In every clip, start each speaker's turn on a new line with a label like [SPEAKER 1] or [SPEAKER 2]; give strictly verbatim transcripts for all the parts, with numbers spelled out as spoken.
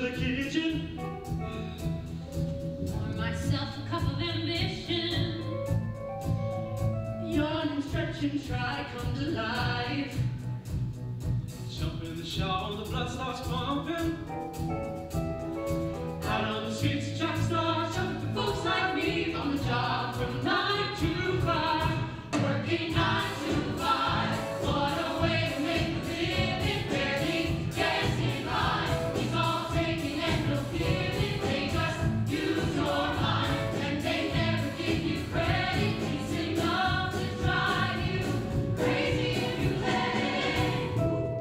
[SPEAKER 1] the kitchen.
[SPEAKER 2] Pour myself a cup of ambition.
[SPEAKER 1] Yawn and stretch and try come to life. Jump in the shower, the blood starts pumping. Out on the streets, track starts jumping. Folks like me on the job from nine to five. Working nine to five. What a way to make a living, barely getting by. It's all taking and no giving. They just use your mind, and they never give you credit. It's enough to drive you crazy if you let it.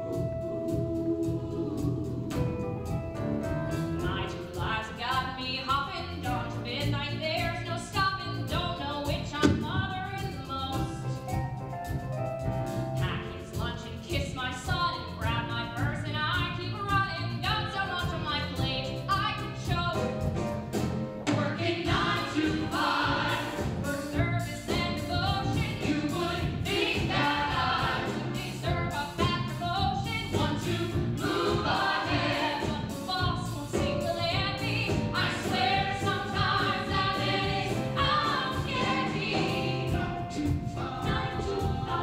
[SPEAKER 2] My two lives have got me hopping dawn to midnight. There's no stopping. Don't know which I'm mothering the most. Pack his lunch and kiss my son and grab my purse and I keep running. Got so much on my plate I could choke.
[SPEAKER 1] Working nine to five.
[SPEAKER 2] For service and devotion,
[SPEAKER 1] You would think that
[SPEAKER 2] you deserve a fat promotion.
[SPEAKER 1] I want to move ahead.
[SPEAKER 2] But the boss won't seem to let me. I swear sometimes that it is uncanny.
[SPEAKER 1] Nine to five.
[SPEAKER 2] Nine to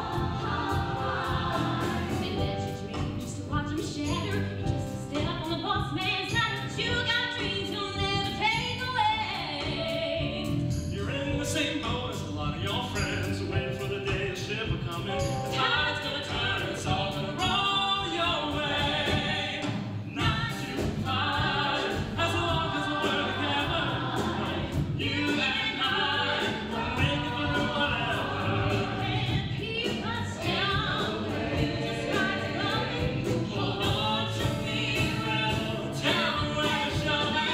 [SPEAKER 2] five. They let you dream just to watch them shatter. You just step on the boss man's ladder. But you got dreams you'll never take away.
[SPEAKER 1] You're in the same boat as a lot of your friends, waiting for the day the ship will come in. The tide's gonna turn, it's all gonna roll your way. Nine to five, as long as we're together, you and I will make it through whatever.
[SPEAKER 2] Can't keep us down. You just rise above me.
[SPEAKER 1] Hold on to me, well, tell me where to show me.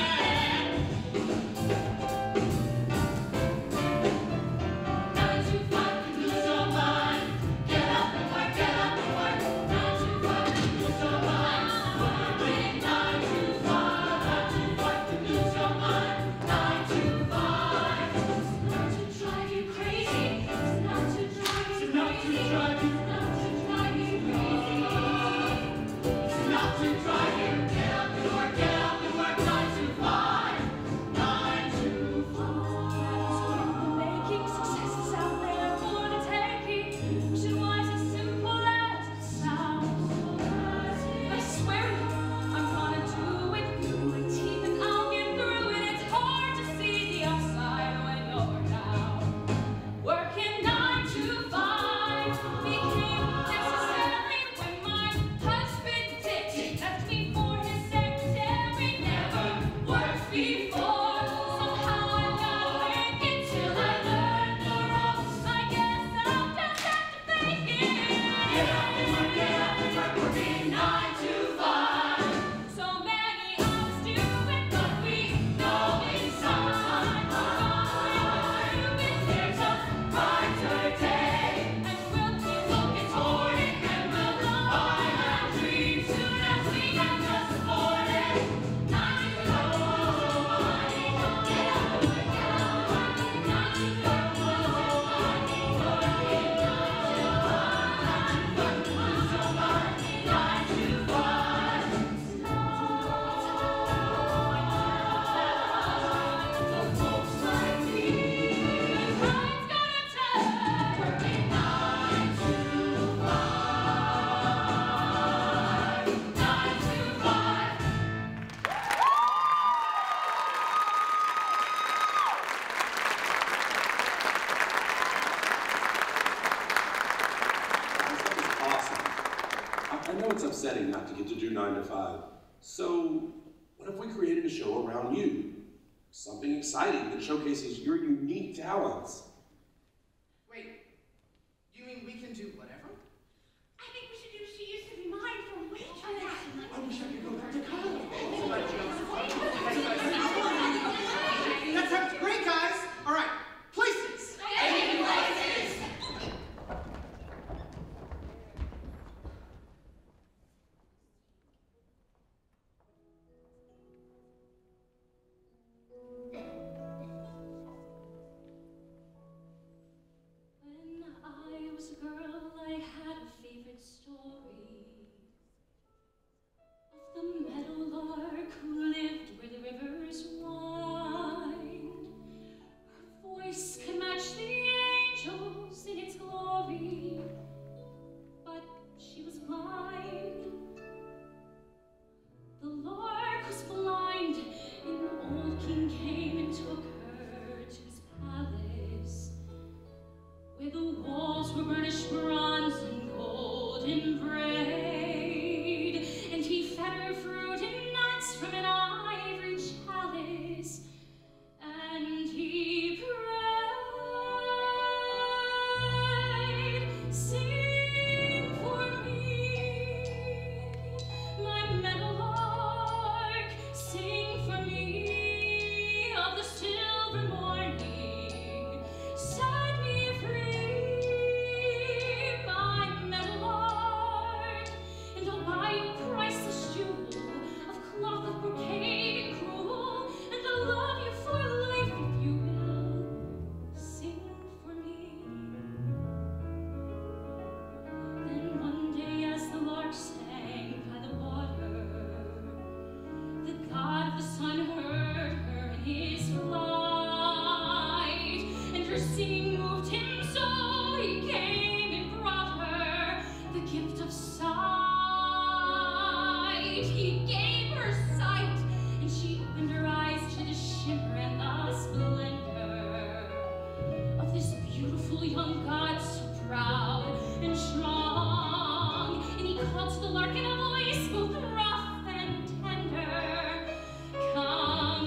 [SPEAKER 1] Nine to five, you lose your mind. Get up and work, get up and work. Nine to five, you lose your mind. Working nine to five. Nine to five, you lose your mind. Nine to five.
[SPEAKER 2] Not to drive you crazy. It's not to drive you
[SPEAKER 1] It's not to
[SPEAKER 2] crazy.
[SPEAKER 1] drive you-
[SPEAKER 2] Not to drive you crazy.
[SPEAKER 1] It's not to drive you. Get up and work, get up and work. Nine to five. Nine to five.
[SPEAKER 2] Making successes out there for the taking. Wish it was as simple as it sounds. I swear I'm gonna do it through my teeth and I'll get through it. It's hard to see the upside when you're down. Working nine to five became necessary when my husband Dick left me for his secretary. Never worked before. Somehow I got wicked till I learned the ropes. I guess I'll just have to fake it.
[SPEAKER 1] Get up and work, get up and work. Working nine to five.
[SPEAKER 2] So many hours do it, but we know inside we're gonna do it.
[SPEAKER 1] There's a brighter day,
[SPEAKER 2] And we'll keep
[SPEAKER 1] looking toward it, and we'll find our dreams soon as we can just afford it. Nine to five. Get up and work, get up and work. Nine to five. Working nine to five. Nine to five. Lose your mind. Nine to five. For folks like me,
[SPEAKER 2] The tide's gonna turn.
[SPEAKER 1] working nine to five. Nine to five.
[SPEAKER 3] Awesome. I, I know it's upsetting not to get to do nine to five. So, what if we created a show around you? Something exciting that showcases your unique talents.
[SPEAKER 4] Wait, you mean we can do whatever?
[SPEAKER 2] I think we should do She Used to Be Mine from Waitress.
[SPEAKER 1] I wish I could go back to college.
[SPEAKER 4] That sounds great, guys! All right, places!
[SPEAKER 2] braid, and he fed her fruit and nuts from an ivory chalice, and he prayed, "Sing for me, my meadowlark, sing for me of the silver morning, set me free, my meadowlark, and I'll buy you a priceless jewel of cloth of brocade and crewel, and I'll love you for life if you will sing for me." Then one day as the lark sang by the water, the god of the sun heard her in his flight, and her singing moved him so he came and brought her the gift of sight. He gave her sight, and she opened her eyes to the shimmer and the splendor of this beautiful young god, so proud and strong. And he called to the lark in a voice both rough and tender, "Come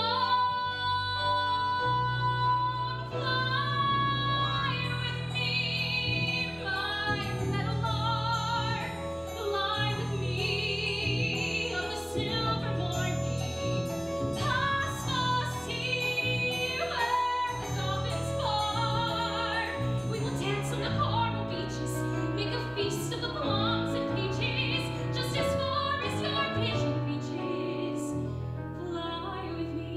[SPEAKER 2] along, fly with me, my meadowlark, fly with me of the silver morning, past the sea where the dolphins bark. We will dance on the coral beaches, make a feast of the plums and peaches, just as far as your vision reaches. Fly with me."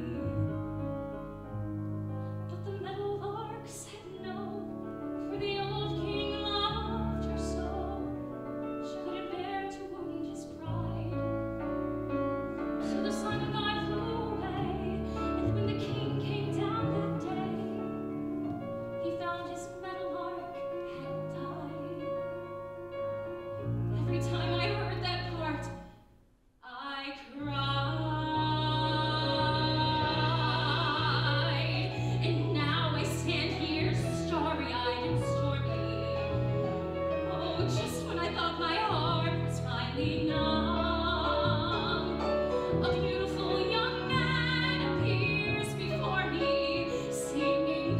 [SPEAKER 2] But the meadowlark said no, for the old king loved her so. She couldn't bear to wound his pride. So the son of God flew away, and when the king came down that day, he found his meadowlark had died. Every time I heard that part, I cried. And now I stand here starry-eyed and stormy. Oh, just when I thought my heart was finally numb, a beautiful young man appears before me, singing,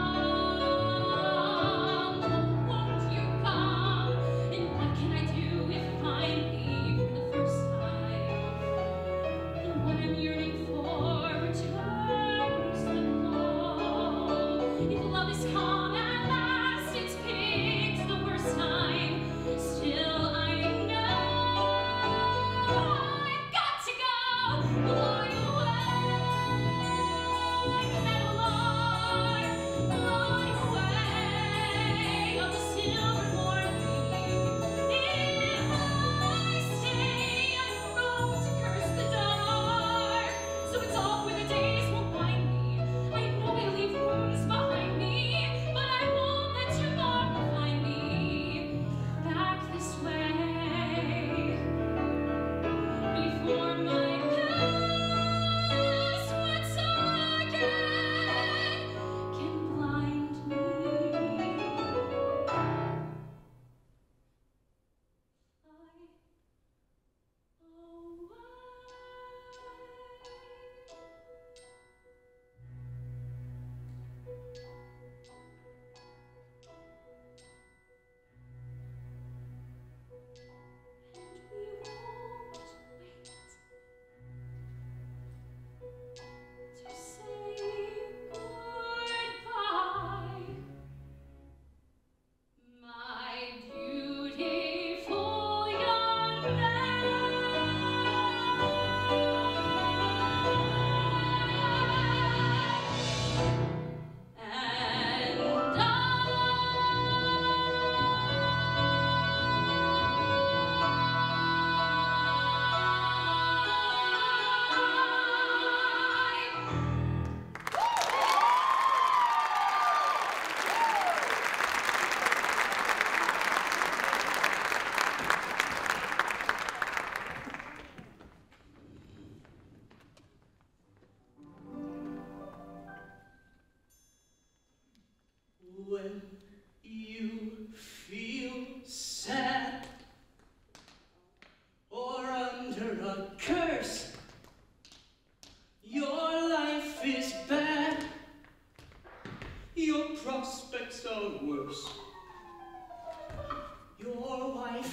[SPEAKER 2] "Come, won't you come? And what can I do if finally for the first time the one I'm yearning for returns the call? If love is calm at last, it's picked the worst time. Still I know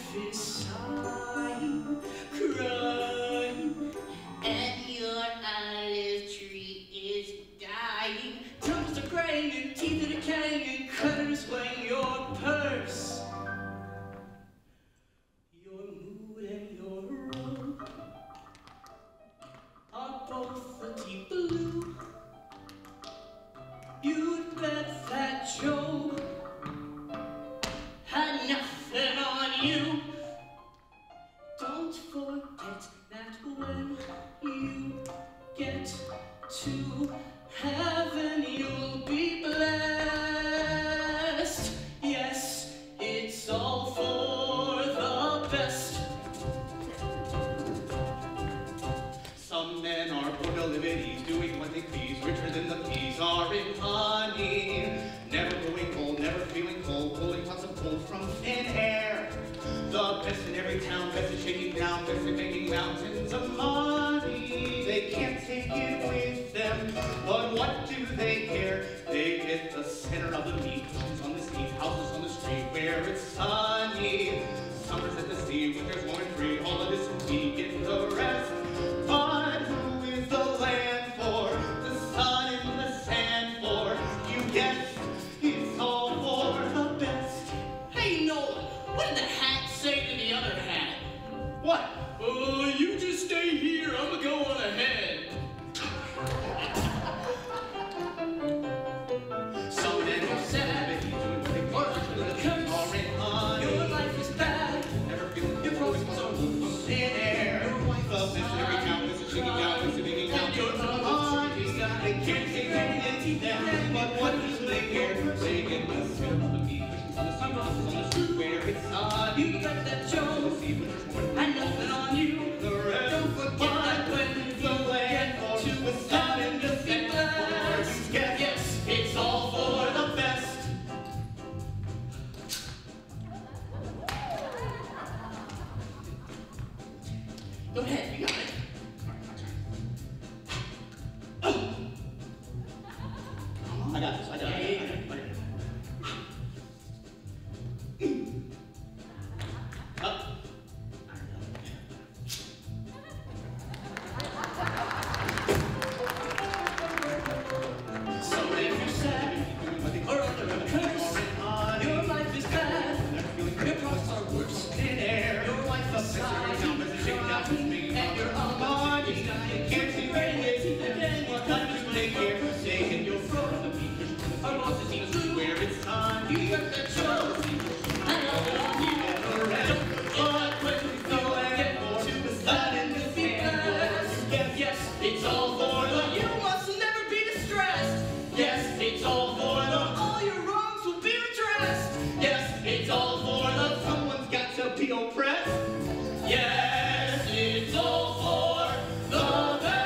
[SPEAKER 5] life is sighing, crying, and your olive tree is dying. Tongues are graying and teeth are decaying and creditors weighing your purse. Your mood and your robe are both a deep blue. You'd bet that Job had nothing on you. Don't forget that when you get to heaven, you'll be blessed. Yes, it's all for the best. Some men are poor liberties, doing what they please, richer than the peas are in honey. Never growing old, never feeling cold, pulling lots of gold from thin air. The best in every town, best at shaking down, best at making mountains of money. They can't take it with them, but what do they care? They hit the center of the meat, cushions on the seat, houses on the street where it's sunny. Summers at the sea, winters warm and free, holidays and we get the rest. But who is the land for? The sun in the sand for? You guess it's all for the best. Hey Nolan, what did the hat say to the other hat? What? Uh, you just stay here, I'ma go on ahead. So then you're sad, or the curse, your life is bad, your prospects are loose in air. The best in every town, best at shaking down, best at making down, your money. They can't take anything them, but what do they care? They get the center of the meat, cushions on the seat, houses on the street where it's sunny. You got that Joe, and nothing on you. The rest, don't forget that when you get to the sun and the sea, yes, it's all for the best. Go ahead, you got it. I got this, I got it. I got it. Up. So if you're sad, or under a curse, your life is bad, your prospects are worse than air, your life is sad, and you're on body, can't see radiating again, what time do they care? Stay in your front, the beach, our boss is even where it's time, you got that show, and all you get the rest, but when you go and get to the sun and the sea, yes, it's all for the, you must never be distressed, yes, it's all for the, all your wrongs will be redressed, yes, it's all for the, someone's got to be oppressed, yes, it's all for the best.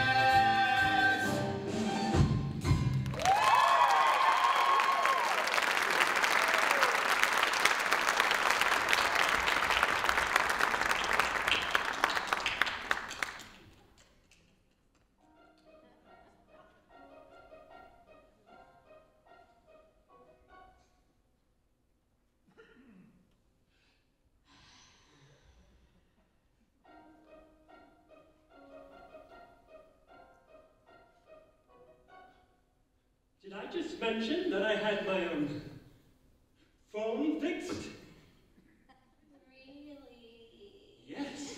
[SPEAKER 6] Did I just mention that I had my own phone fixed?
[SPEAKER 2] Really?
[SPEAKER 6] Yes.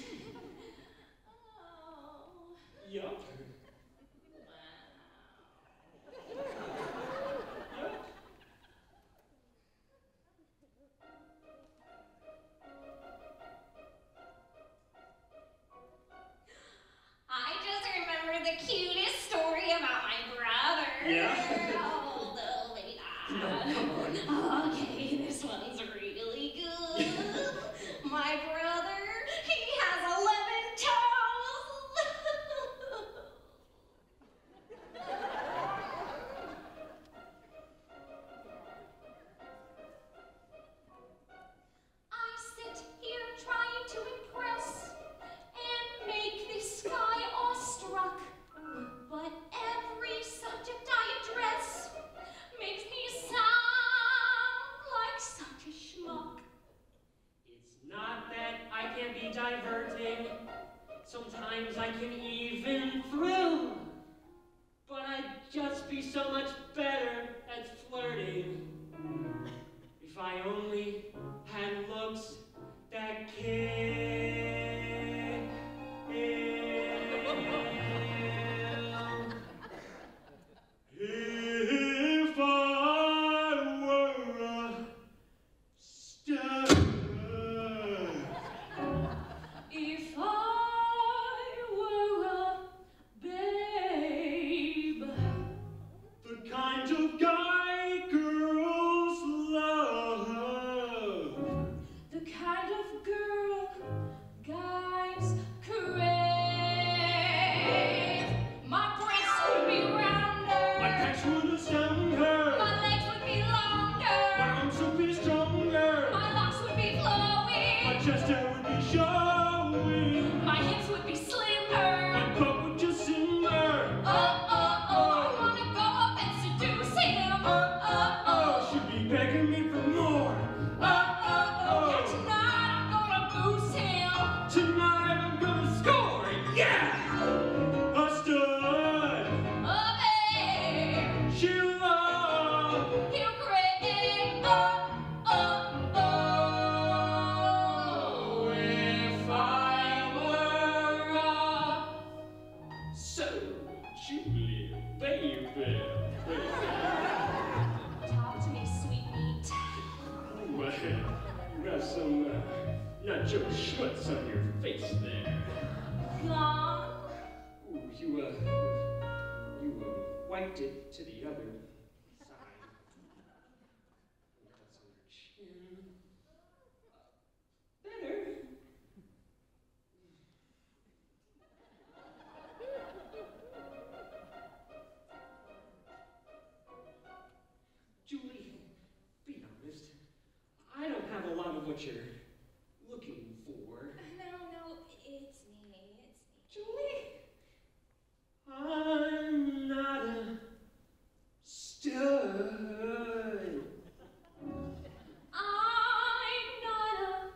[SPEAKER 2] Oh.
[SPEAKER 6] Yup. Yup.
[SPEAKER 2] I just remember the cutest story about my brother.
[SPEAKER 6] Yeah?
[SPEAKER 2] Oh, the lady.
[SPEAKER 6] No, come on. diverting. Sometimes I can even thrill. But I'd just be so much better at flirting if I only had looks that kill. If I were a star,
[SPEAKER 2] If I were a babe,
[SPEAKER 6] the kind of guy girls love,
[SPEAKER 2] the kind of girl guys crave. My breasts would be rounder,
[SPEAKER 6] my pecs would astound her,
[SPEAKER 2] my legs would be
[SPEAKER 6] my
[SPEAKER 2] longer,
[SPEAKER 6] arms would be stronger,
[SPEAKER 2] my locks would be flowing,
[SPEAKER 6] my chest hair would be showing,
[SPEAKER 2] my hips would be slimmer.
[SPEAKER 6] my butt would just simmer.
[SPEAKER 2] Oh, oh, oh, I wanna go up and seduce him. Oh, oh, oh,
[SPEAKER 6] She'd be begging me for more.
[SPEAKER 2] oh, oh, oh, yeah, tonight I'm gonna boost him.
[SPEAKER 6] Tonight I'm gonna score, yeah! A stud,
[SPEAKER 2] Oh, babe,
[SPEAKER 6] she'll love.
[SPEAKER 2] he'll crave. Oh, oh, oh, if I were a
[SPEAKER 6] So, Julie, baby, baby.
[SPEAKER 2] talk to me, sweet meat.
[SPEAKER 6] Well, you have some uh, nacho schmutz on your face there.
[SPEAKER 2] Gone.
[SPEAKER 6] Ooh, you, uh, you, uh, wiped it to the other side. Cuts on your chin. Better. Julie, be honest. I don't have a lot of what you're looking for.
[SPEAKER 2] No, no, it's me, it's me.
[SPEAKER 6] Julie, I'm not a stud.
[SPEAKER 2] I'm not a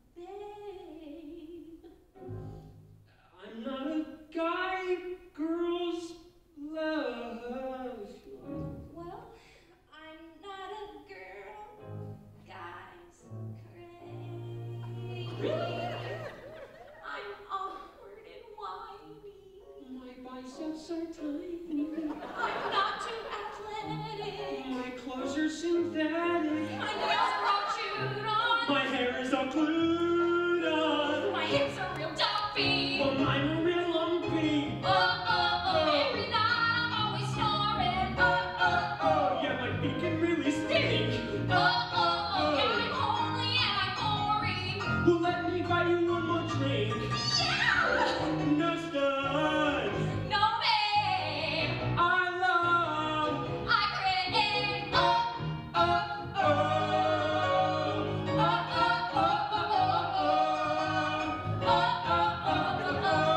[SPEAKER 2] babe.
[SPEAKER 6] I'm not a guy girls love.
[SPEAKER 2] Well, I'm not a girl guys crave.
[SPEAKER 6] Really?
[SPEAKER 2] I'm awkward and whiny.
[SPEAKER 6] My biceps are tiny.
[SPEAKER 2] I'm not too athletic.
[SPEAKER 6] My clothes are synthetic.
[SPEAKER 2] My nails are all chewed on.
[SPEAKER 6] My hair is all glued on.
[SPEAKER 2] My hips are real dumpy.
[SPEAKER 6] But mine are real lumpy.
[SPEAKER 2] Oh, oh, oh, every night I'm always snoring. Oh, oh, oh.
[SPEAKER 6] Oh, yeah, my feet can really stink.
[SPEAKER 2] Oh, oh, oh, yeah, I'm homely and I'm boring.
[SPEAKER 6] Well, let me buy you one more drink.
[SPEAKER 2] Yeah!
[SPEAKER 6] No stud.
[SPEAKER 2] No, babe,
[SPEAKER 6] I love.
[SPEAKER 2] I crave. Oh,
[SPEAKER 6] Oh, oh.
[SPEAKER 2] oh, oh, oh, oh, oh, oh, oh, oh, oh.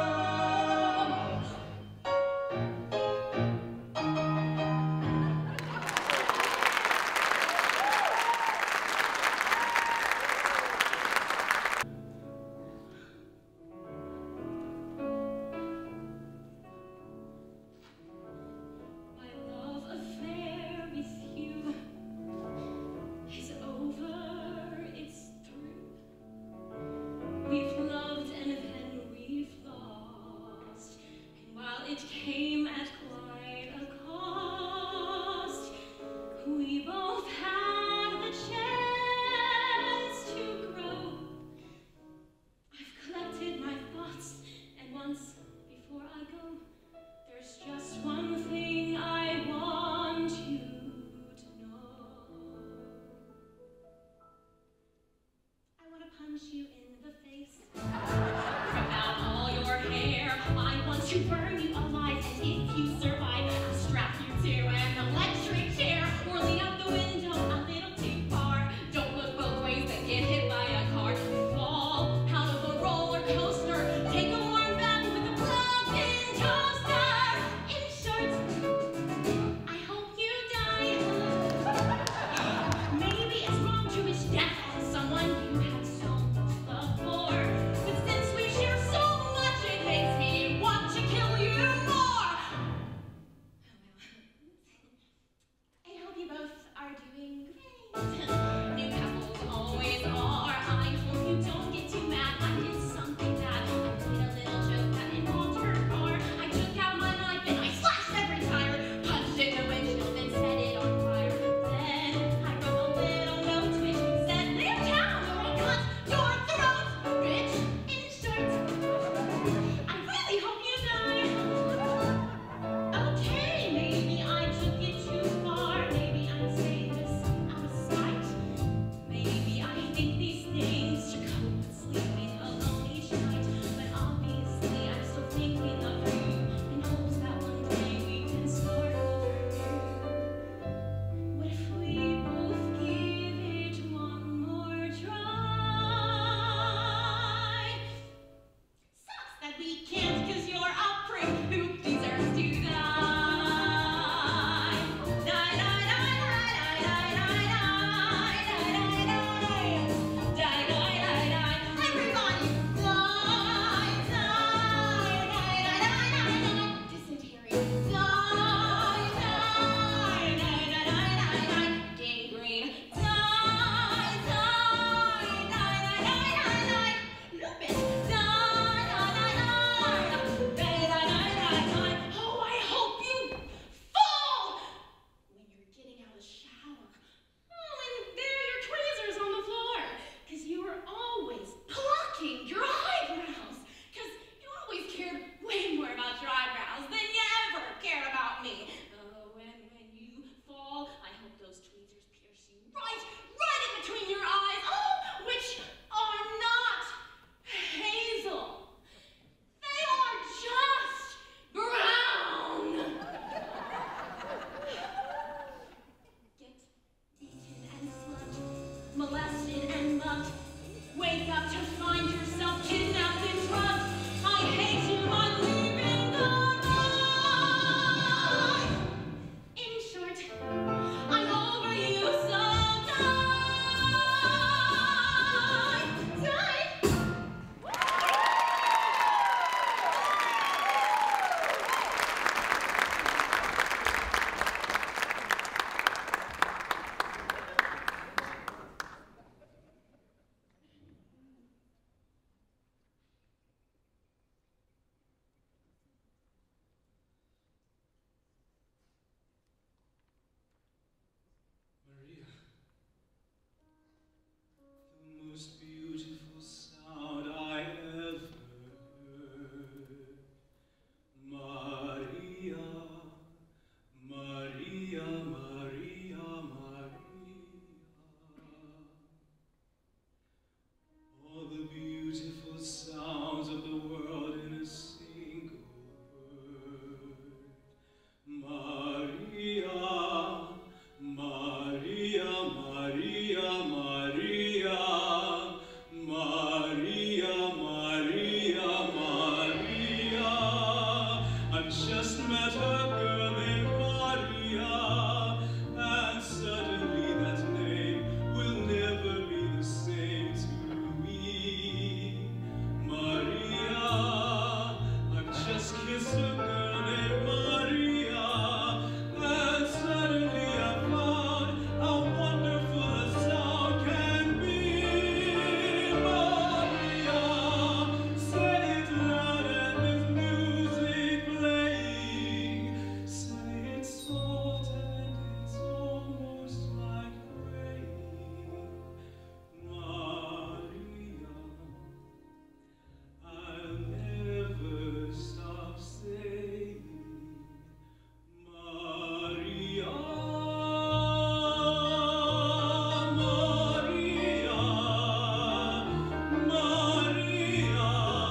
[SPEAKER 2] My love affair with you is over, it's through. We've loved and then we've lost, and while it came at quite a cost, we both had the chance to grow. I've collected my thoughts, and once before I go, there's just one thing I want you to know. I want to punch you in the face. Rip out all your hair. I want to burn you alive, and if you survive, I'll strap you to an electric chair or lean out the window a little too far. Don't look both ways and get hit by a car. Fall out of a roller coaster. Take a warm bath with a plug-in toaster. In short, I hope you die. Maybe it's wrong to wish death on someone you have so much love for.
[SPEAKER 7] beautiful sounds of the world in a single word. Maria, Maria, Maria, Maria, Maria, Maria, Maria. I've just met a girl named Maria, and suddenly that name will never be the same to me. Maria, I've just kissed a girl named Maria, and suddenly I found how wonderful a sound can be. Maria, say it loud and there's music playing. Say it soft and it's almost like praying. Maria, I'll never stop saying Maria, Maria, Maria,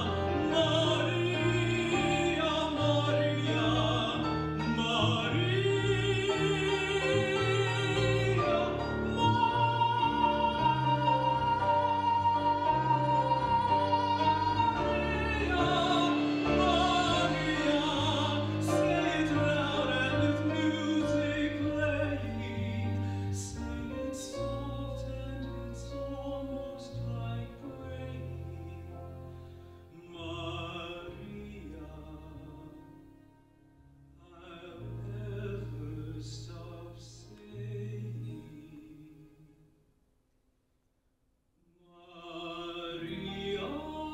[SPEAKER 7] Maria, say it loud and there's music playing. Say it soft and it's almost like praying. Maria, I'll never stop saying Maria.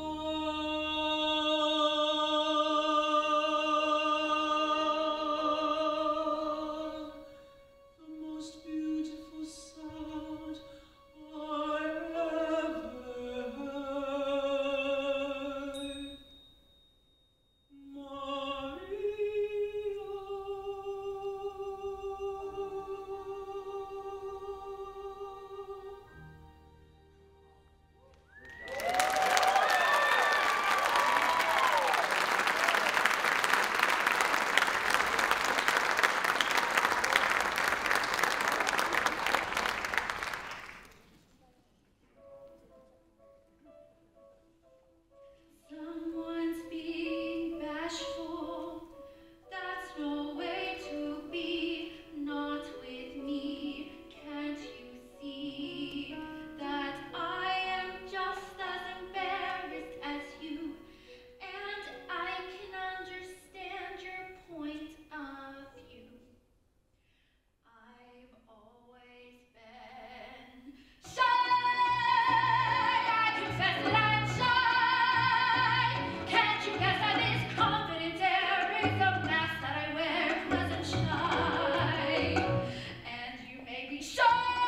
[SPEAKER 7] The most beautiful sound I ever heard.
[SPEAKER 2] Someone's being bashful. That's no way to be. Not with me. Can't you see that I am just as embarrassed as you? And I can understand your point of view. I've always been shy. I confess that I'm shy. Can't you guess that this confident air is a mask that I wear 'cause I'm shy? And you may be sure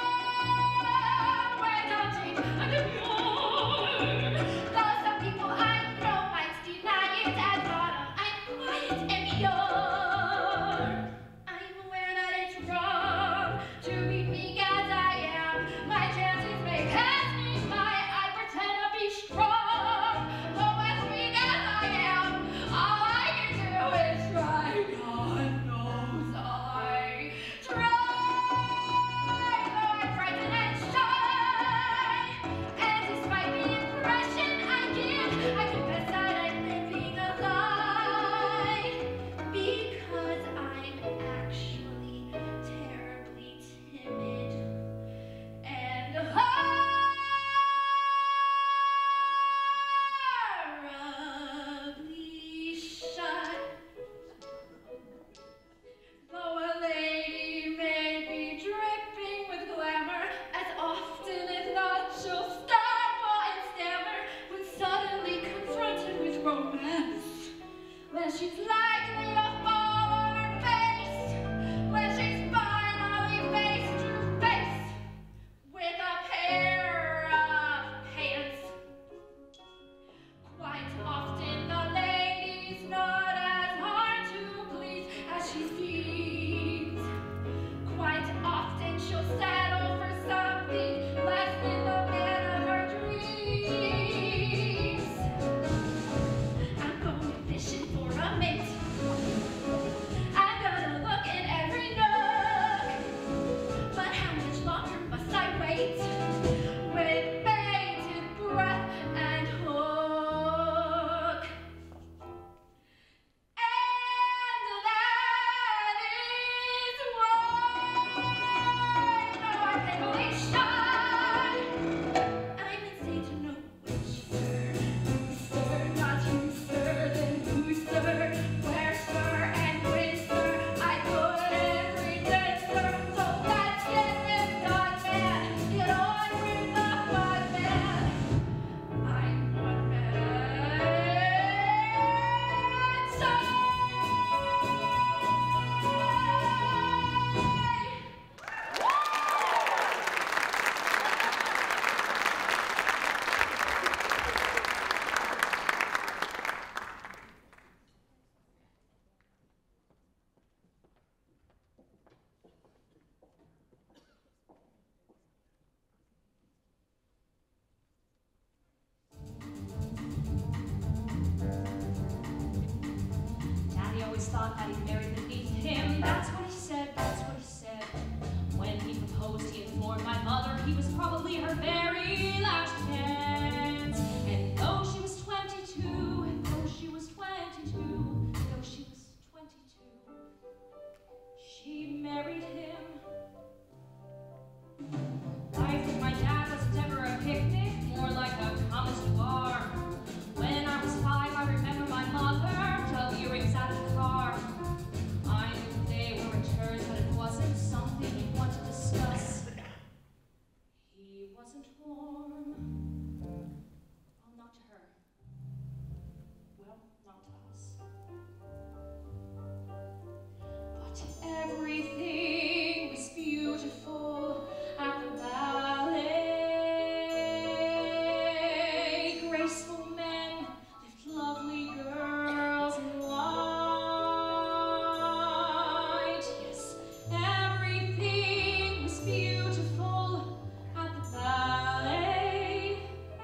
[SPEAKER 2] we're doubting and demure. Though some people I know might deny it, at bottom I'm quiet and pure. I'm aware that it's wrong to be meek as I am. My chances may pass me by. I pretend to be strong. Though as weak as I am, all I can do is try. God knows I try. Though I'm frightened and shy. And despite the impression I give, I confess that I'm living a lie. Because I'm actually terribly timid and horribly shy. Though a lady may be dripping with glamour, as often as not she'll stumble and stammer when suddenly confronted with romance. When she's likely to fall on her face, when she's finally face to face with a pair of pants. Quite often the lady's not as hard to please as she seems. Quite often she'll settle for something less than the man of her dreams. always thought that he married beneath him. That's what he said, that's what he said. When he proposed, he informed my mother he was probably her very last chance. And though she was twenty-two, and though she was twenty-two, though she was twenty-two, she married him. Life with my dad was never a picnic, more like a common bar. When I was five, I remember my mother dug earrings out of the car. I knew they were returns, but it wasn't something you want to discuss. He wasn't warm. Oh, not to her. Well, not to us. But everything was beautiful at the ballet. Graceful men lift lovely girls in white. Yes, everything was beautiful at the ballet.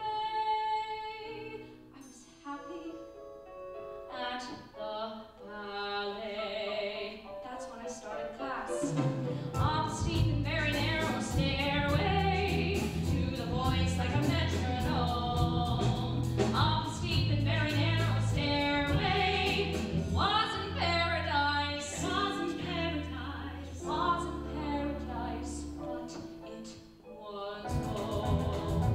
[SPEAKER 2] I was happy at the ballet. That's when I started class. Up a steep and very narrow stairway to the voice like a metronome. Up a steep and very narrow stairway. It wasn't paradise. It wasn't paradise. It wasn't paradise, but it was home.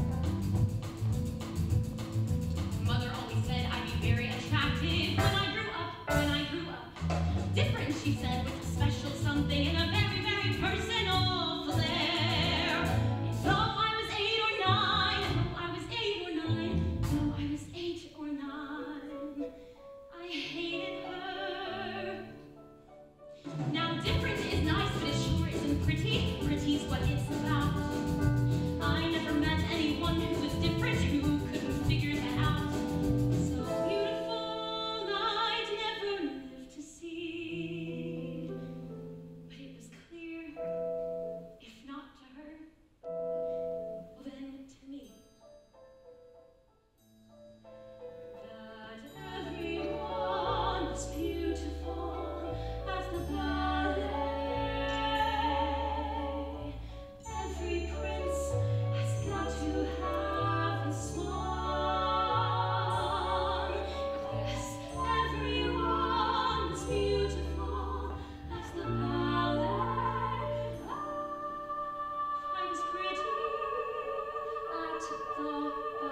[SPEAKER 2] Mother always said I'd be very attractive when I grew up, when I grew up. Different, she said, with a special something and a very, very personal flair. And though I was eight or nine, though I was eight or nine, though I was eight or nine, I hated her. Now different is nice, but it sure isn't pretty. Pretty's what it's about. I never met anyone who was different, who couldn't figure that out. So beautiful, I'd never live to see. But it was clear, if not to her, well then to me, that everyone was beautiful at the ballet. Every prince has got to have his swan. Yes, everyone was beautiful at the ballet. I was pretty at the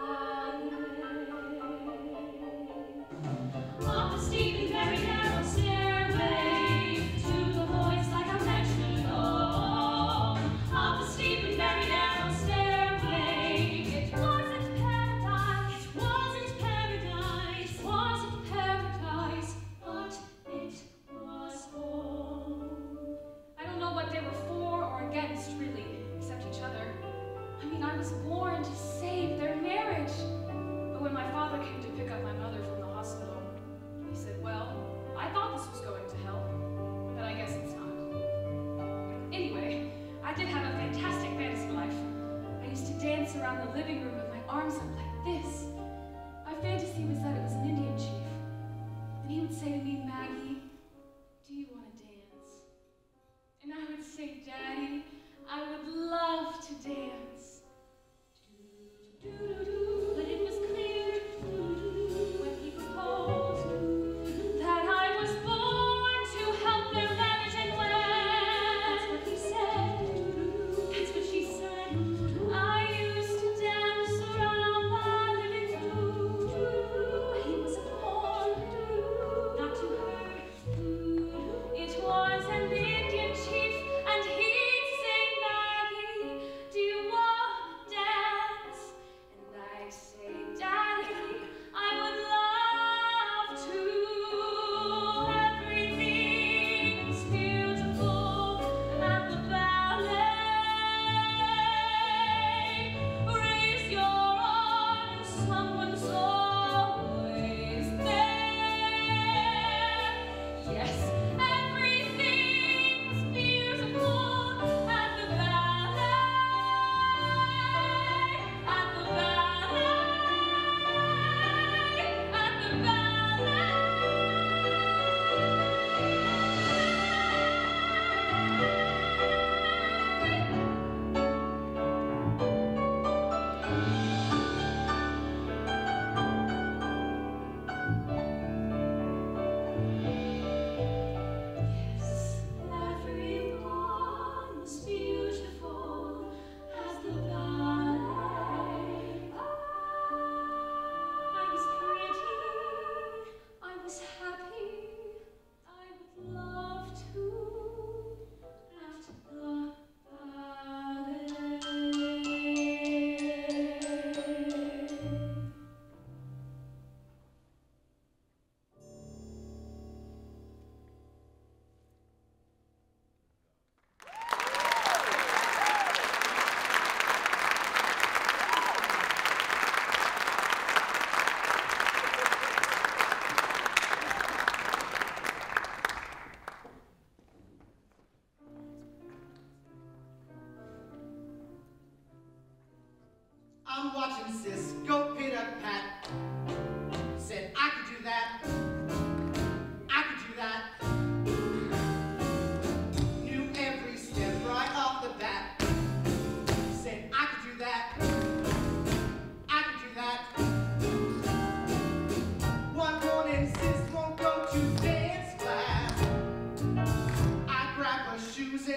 [SPEAKER 2] ballet. Up a steep and very narrow stairway to the voice like a metronome. Up a steep and very narrow stairway. It wasn't paradise. It wasn't paradise. It wasn't paradise, but it was home. I don't know what they were for or against, really, except each other. I mean, I was born to save their marriage. But when my father came to pick up my mother from the hospital, he said, well, I thought this was going to help, but I guess it's not. Anyway, I did have a fantastic fantasy life. I used to dance around the living room with my arms up like this. My fantasy was that it was an Indian chief. And he would say to me, Maggie, do you want to dance? And I would say, Daddy, I would love to dance. Do-do-do-do. But it was clear when he proposed that I was born to help their marriage and wed. That's what he said. That's what she said. I used to dance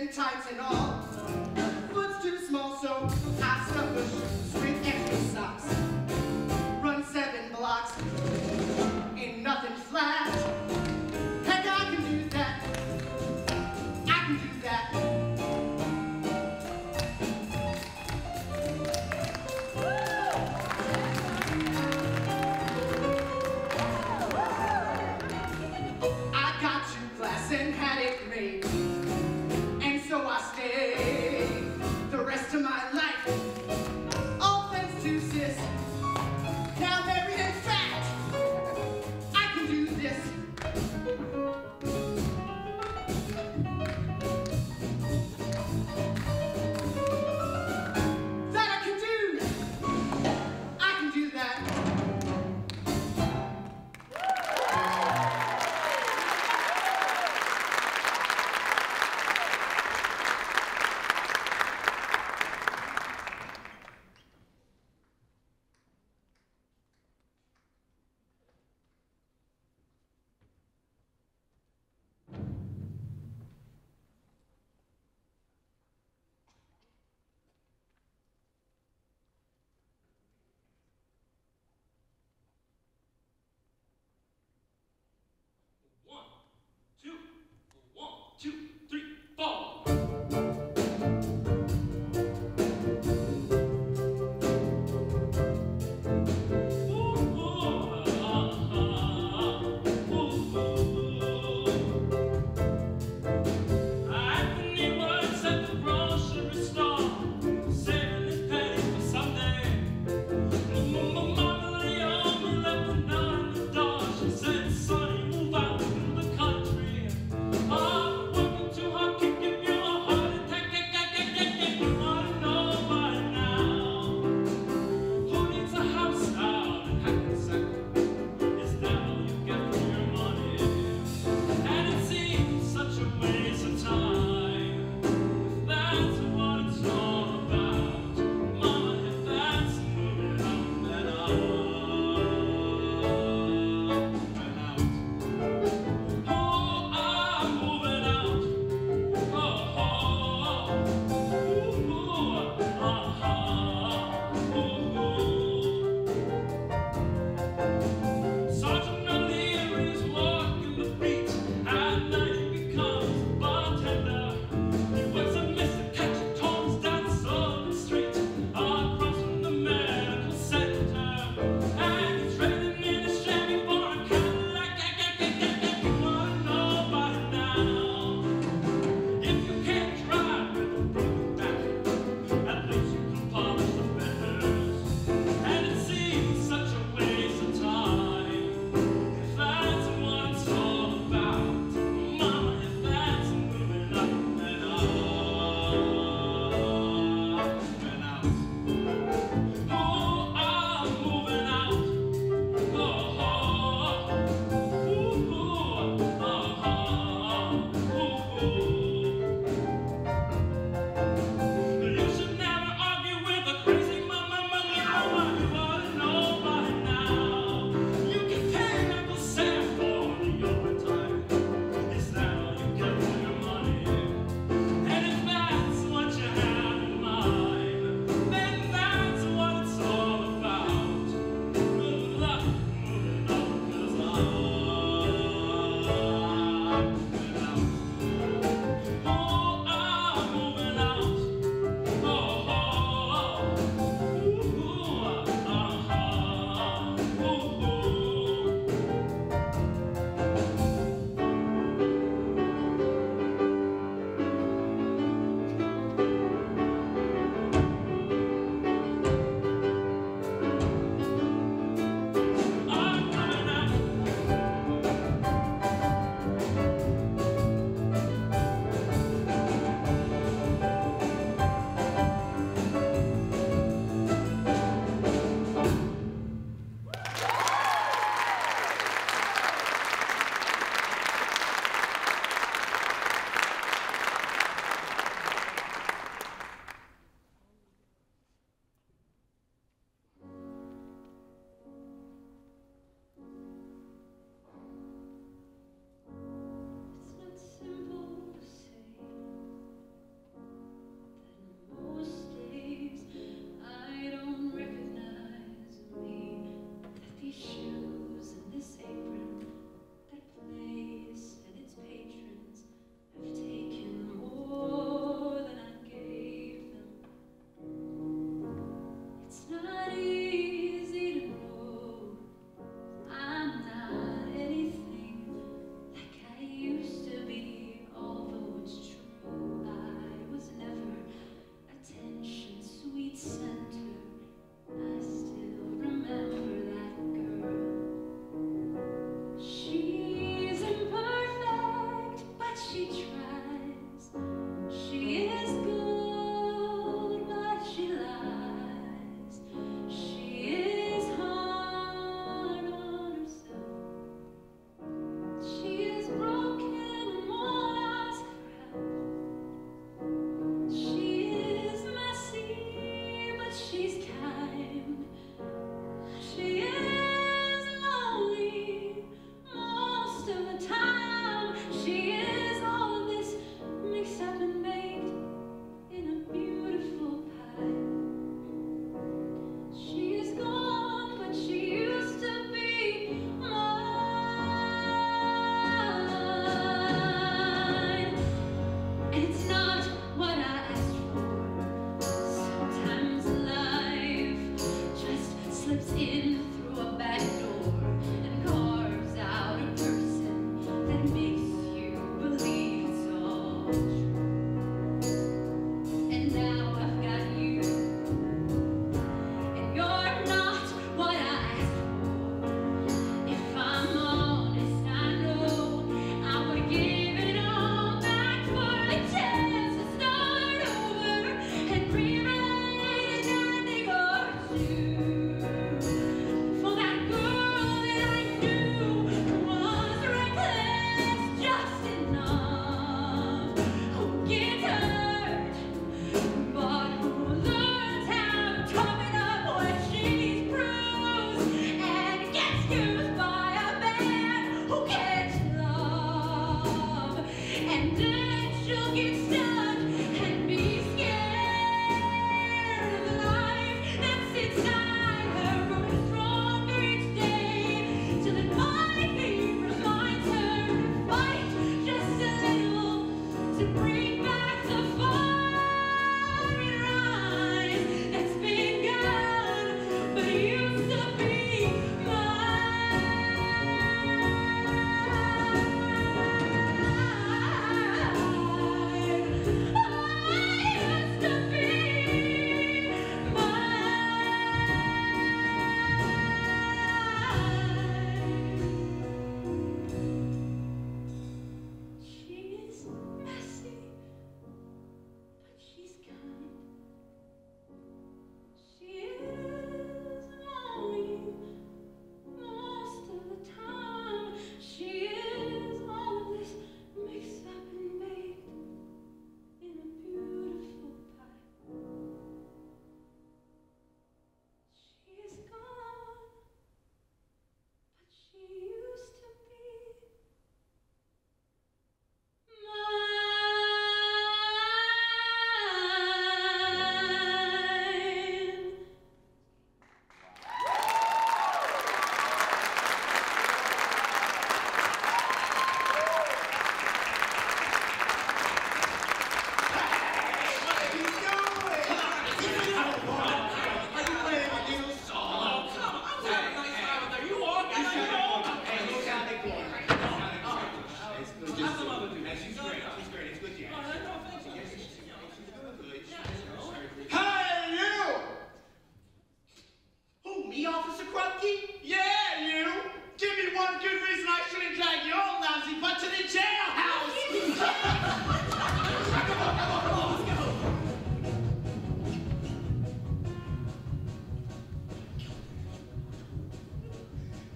[SPEAKER 4] and tights and all. Foot's too small, so I stuff her shoes with extra socks. Run seven blocks, ain't nothing flat. Heck, I can do that. I can do that. I got to class and had it made, and so I stayed.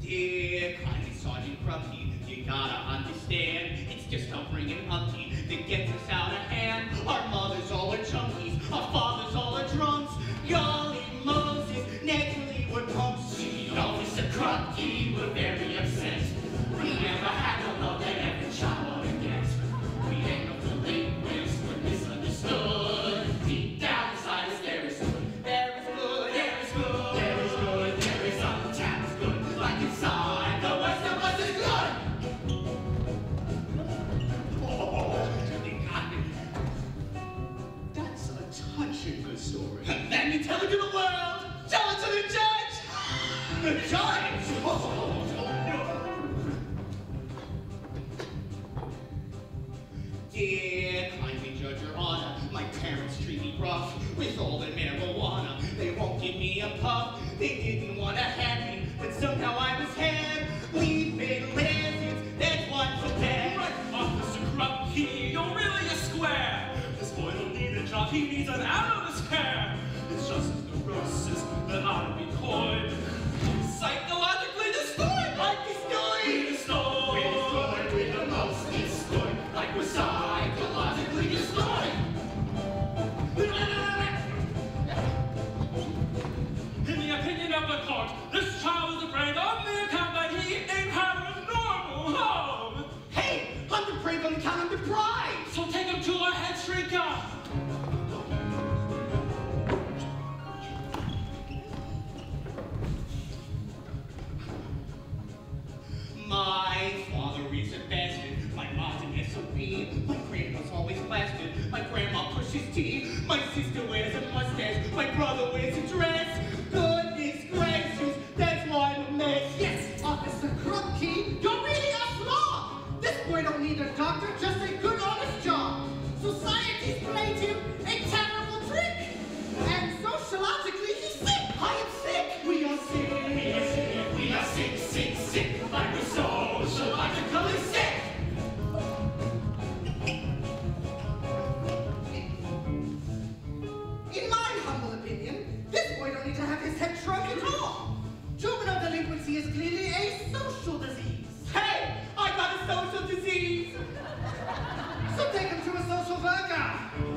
[SPEAKER 5] Dear kindly Sergeant Grumpy, you gotta understand, it's just upbringing upkeep that gets us out of hand. Our mothers all are junkies, our fathers all are drunks. Golly Moses, naturally we're punks.
[SPEAKER 1] See, Officer Grumpy, we're very upset. We never had no love that every child ought to get. We ain't no delinquents, we're misunderstood. Deep down inside us there is good.
[SPEAKER 5] There is good,
[SPEAKER 1] There is good, there is good, there is untapped good. Like inside, the worst of us is good.
[SPEAKER 5] Oh, they got me. That's a touching good story. Let me tell it to the world. Tell it to the judge. The judge. Oh, Dear kindly Judge, Your Honor, my parents treat me rough with all the marijuana. They won't give me a puff. They didn't want to have me, but somehow I was had. We've been lessons, that's what's so bad.
[SPEAKER 7] Right, Officer Grumpy, you're really a square. This boy don't need a job, he needs an analyst care. It's just neurosis that ought to be coined. Psychologically destroyed, like destroyed.
[SPEAKER 1] We destroy, we destroy, we're the most destroyed. Like we're psychologically destroyed.
[SPEAKER 7] In the opinion of the court, this child is depraved on the account that he ain't had a normal home.
[SPEAKER 5] Hey, I'm depraved on account of deprived.
[SPEAKER 7] So take him to a head shrieker.
[SPEAKER 5] My father is a bastard. My mom's an S O B. My grandma's always blasted. My grandma pushes tea. My sister wears a mustache. My brother wears a dress. Goodness gracious, that's why I'm a mess.
[SPEAKER 4] Yes, Officer Grumpy, you're really a slob! This boy don't need a doctor, just a good honest job. Society's played him a terrible trick. And sociologically, he's sick. I am sick.
[SPEAKER 1] We are sick, we are sick, we are sick, sick, sick. Like we're sociologically sick.
[SPEAKER 4] In my humble opinion, this boy don't need to have his head shrunk at all. Juvenile delinquency is clearly a social disease.
[SPEAKER 5] Hey, I got a social disease.
[SPEAKER 4] So take him to a social worker.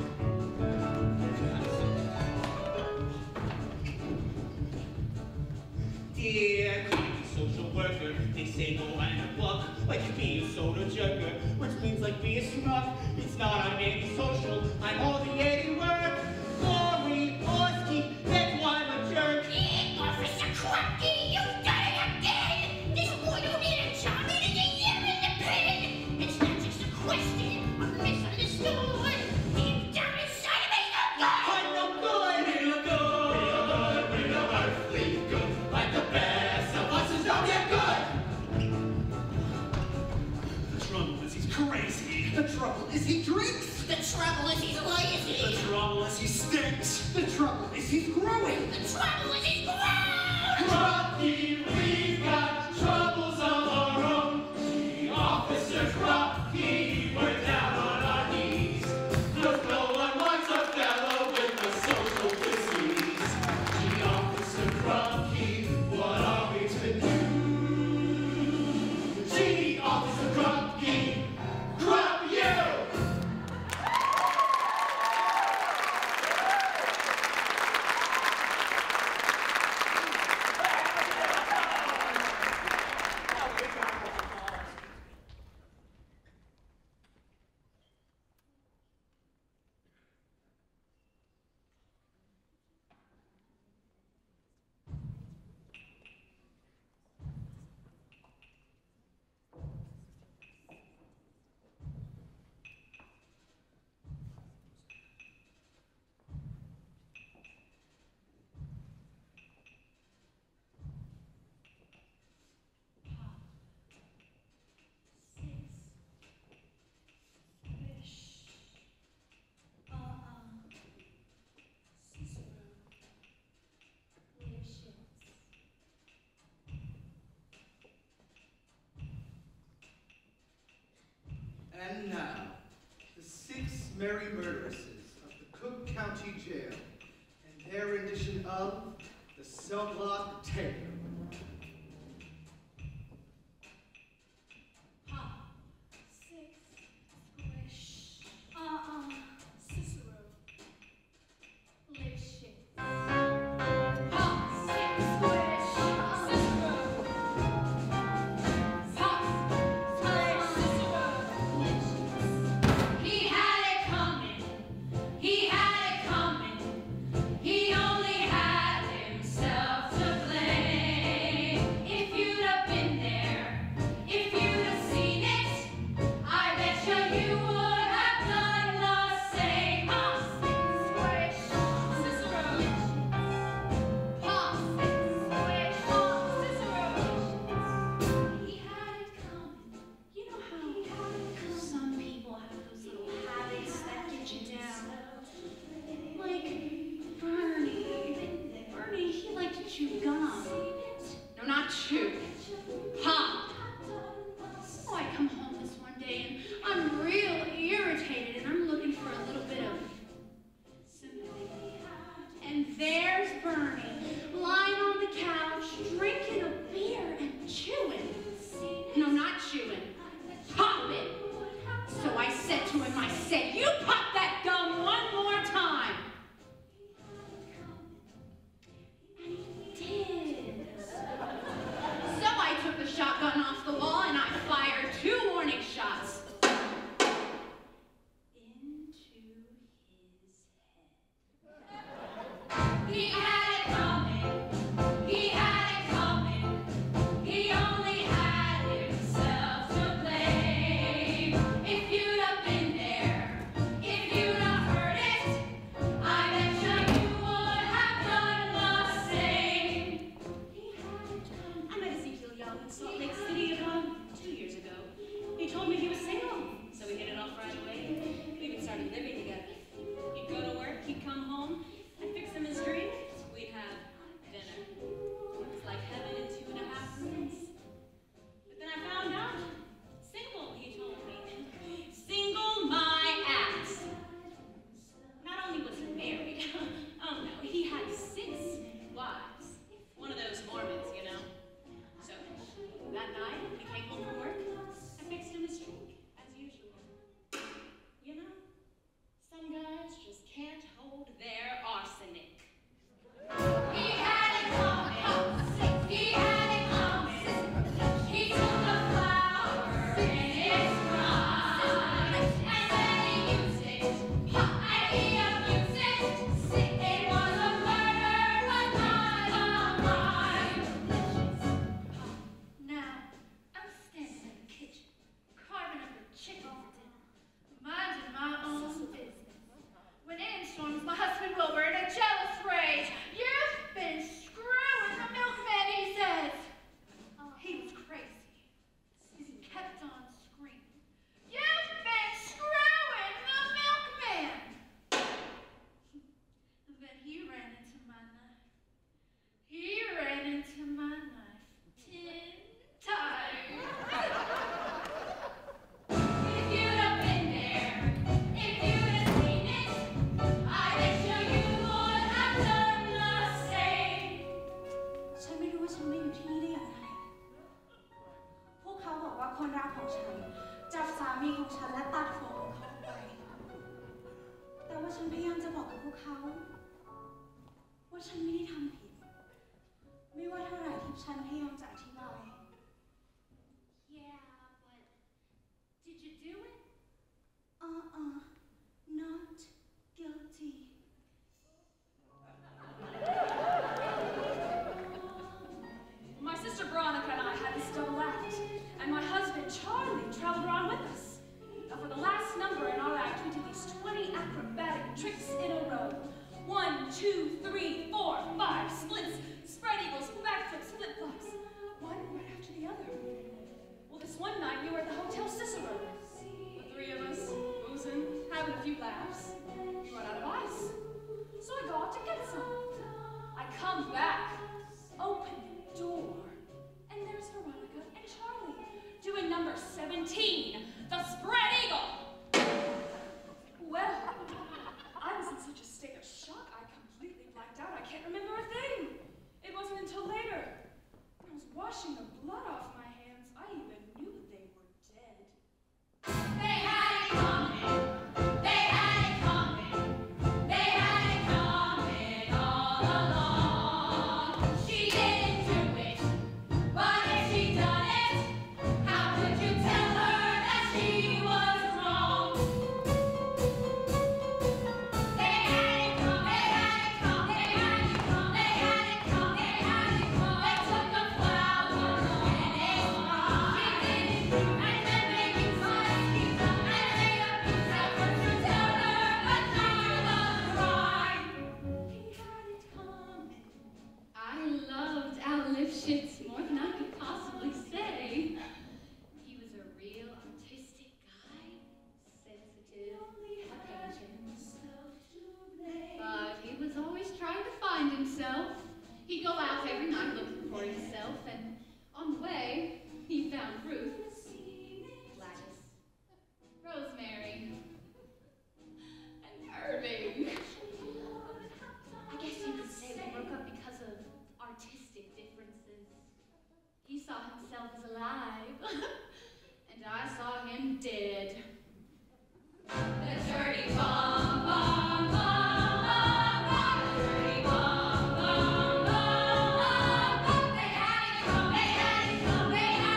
[SPEAKER 5] Dear kindly social worker, they say no line of luck, like be a soda jugger, which means like be a schmuck. It's not I'm antisocial, I'm all the Eddie work. Glory, Orsky, that's why I'm a jerk.
[SPEAKER 1] Officer Grumpy, you've done it again! This boy don't need a job, he needs a year in the pen! It's not just a question of misunderstood. Deep down inside of me,
[SPEAKER 5] I'm no good.
[SPEAKER 1] we look good! We look good, we look earthly good. Like the best of us is don't get good!
[SPEAKER 7] The trouble is he's crazy.
[SPEAKER 4] The trouble is he drinks.
[SPEAKER 1] The trouble is he's lazy!
[SPEAKER 7] The trouble is he stinks.
[SPEAKER 4] The trouble is he's growing.
[SPEAKER 1] The trouble is he's grown!
[SPEAKER 3] Grumpy, we've got troubles of our own. The officer Grumpy, we're down on our knees. Look, no one wants a fellow with a social disease. The officer Grumpy, what are we to do? Gee, officer Grumpy, grub you!
[SPEAKER 4] And now, the six merry murderesses of the Cook County Jail and their rendition of the Cell Block Takeover.
[SPEAKER 2] shotgun off the wall and I fired two warning shots. Into his head. He had it coming. He had it coming. He only had himself to blame. If you'd have been there, if you'd have heard it, I bet you you would have done the same. He had it coming. I met Ezekiel Young in Salt Lake City about two years ago. He told me he was single, so we hit it off right away. We even started living together. He'd go to work, he'd come home, I'd fix him his drink, we'd have dinner. It was like heaven in two and a half rooms. But then I found out, single, he told me. Single my ass. Not only was he married, oh no, he had six wives. One of those Mormons, you know. So, that night, he came home from work, I fixed him his drink, as usual. You know, some guys just can't hold their arsenic. He had it coming. He had it coming. He took the flower in his prime, and then he used it, and he abused it. It was a murder, but not a crime. Now, I'm standing in the kitchen, carving up a chicken for dinner, minding my own business. When in storms my husband Wilbur in a jealous rage. You've been screwing the milkman, he says. He was crazy. He kept on screaming. You've been screwing the milkman. Then he ran into my knife. He ran into my knife ten times. If you'd have been there, if you'd have seen it, I bet you you would have done the same.
[SPEAKER 8] ฉันไม่รู้ว่าฉันมาอยู่ที่นี่ได้อย่างไร พวกเขาบอกว่าคนรักของฉันจับสามีของฉันและตัดหัวของเขาไป แต่ว่าฉันพยายามจะบอกกับพวกเขา ว่าฉันไม่ได้ทำผิด ไม่ว่าเท่าไหร่ที่ฉันพยายามจะอธิบาย
[SPEAKER 2] Yeah, but did you do it?
[SPEAKER 8] Uh-uh, not guilty.
[SPEAKER 2] My sister Veronica and I had this double act, and my husband Charlie traveled around with us. Now for the last number in our act, we did these twenty acrobatic tricks in a row. One, two, three, four, five, splits, spread eagles, backflips, flip-flops. One right after the other. Well, this one night we were at the Hotel Cicero. The three of us, boozing, having a few laughs. We run out of ice. So I go out to get some. I come back, open the door, and there's Veronica and Charlie doing number seventeen, the spread eagle. Well, I was in such a state of shock, I completely blacked out. I can't remember a thing. It wasn't until later, when I was washing the blood off my hands, I even knew they were dead. They had it coming. They had it coming. They had it coming all along. She didn't do it, but if she done it, how could you tell her that she was wrong? They had it coming. They had it coming. They had it coming. They had it coming. They had it coming. They took the flower and it sprung. She didn't do it, and then they used it, and they abused it. How could you tell her that she was wrong? He had it coming. I loved Al Lifshitz more than I could possibly say. He was a real artistic guy, sensitive, attention. But he was always trying to find himself. He'd go out every night looking for himself, and on the way, he found Ruth, Gladys, Rosemary, and Irving. I guess you could say we broke up because of artistic differences. He saw himself as alive, and I saw him dead. The dirty bomb, bomb, bomb, bomb, bomb, the dirty bomb, bomb, bomb, bomb, bomb. They had it come, they had it come, they had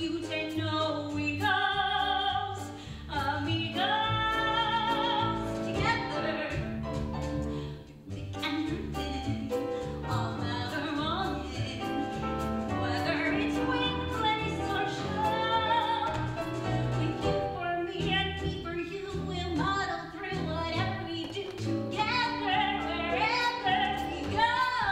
[SPEAKER 2] you take no egos, amigos. Together, we can do things all matter morning. Whether it's with place or show, with you for me and me for you, we'll model through whatever we do together, wherever we go.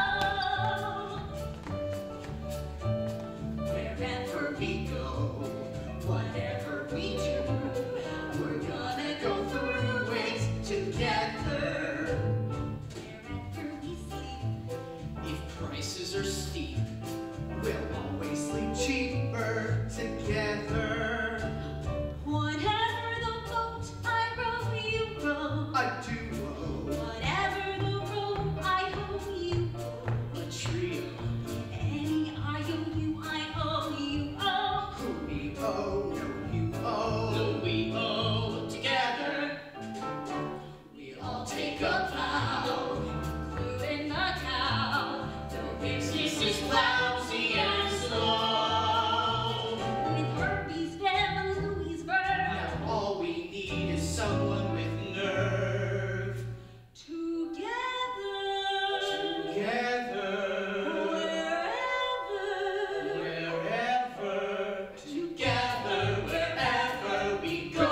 [SPEAKER 2] Wherever we go, whatever we do, we're gonna go through it together. Wherever we sleep,
[SPEAKER 5] If prices are steep, we'll always sleep cheaper together.
[SPEAKER 2] whatever the boat I row, you row.
[SPEAKER 5] A duo,
[SPEAKER 2] Whatever the road I hoe, you hoe.
[SPEAKER 5] a trio,
[SPEAKER 2] Any I owe you, I owe you, oh.
[SPEAKER 5] who we owe, no you owe. No, we owe together. We all take a vow.
[SPEAKER 2] Including the cow. No
[SPEAKER 5] This is lousy and slow.
[SPEAKER 2] with herpes, venom, and Louisburg.
[SPEAKER 5] Now all we need is someone with nerve.
[SPEAKER 2] Together.
[SPEAKER 5] Together,
[SPEAKER 2] Wherever.
[SPEAKER 5] wherever, together, wherever we go.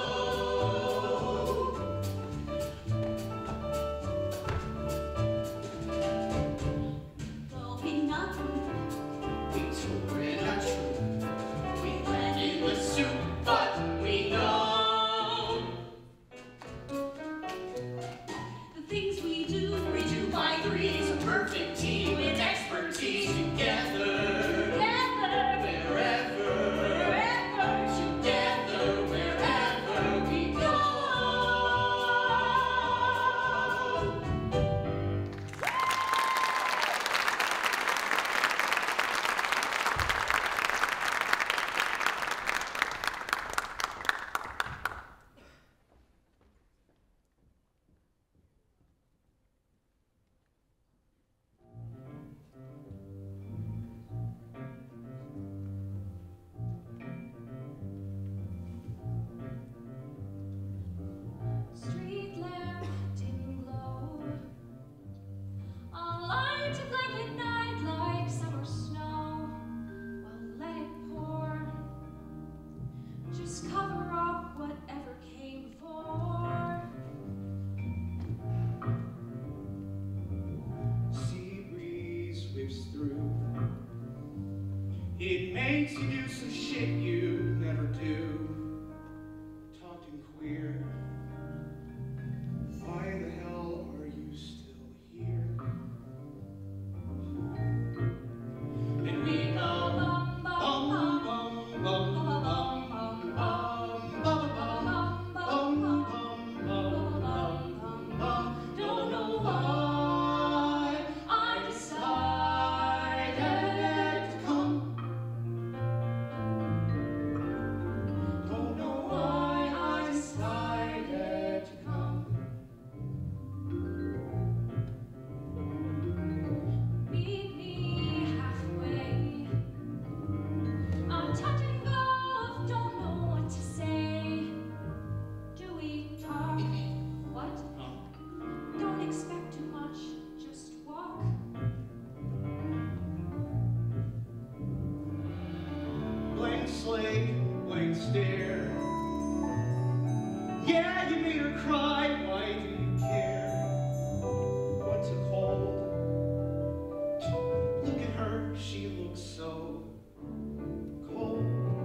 [SPEAKER 2] Going up.
[SPEAKER 5] We tore in a troop, we went in the soup, but we know
[SPEAKER 2] The things we do.
[SPEAKER 5] we do by threes, a perfect team with expertise together.
[SPEAKER 2] Together.
[SPEAKER 5] Wherever,
[SPEAKER 2] Wherever.
[SPEAKER 5] together, wherever we go.
[SPEAKER 2] Street lamp, dim glow. I'll light a blanket night like summer snow. Well, let it pour. Just cover up whatever came before.
[SPEAKER 5] Sea breeze whips through. It makes you do some shit you never do. Talking queer. Why the hell are you still here? And we go bum bum bum bum bum bum bum bum bum bum bum. Don't know why I decided to come. Don't know why I decided to come.
[SPEAKER 2] Meet me halfway. I'm touch and go, don't know what to say. Do we talk? What? Don't expect too much, just walk.
[SPEAKER 5] Blank slate, blank stare. Yeah, you made her cry, why do you care? What's it called? Look at her, she looks so cold.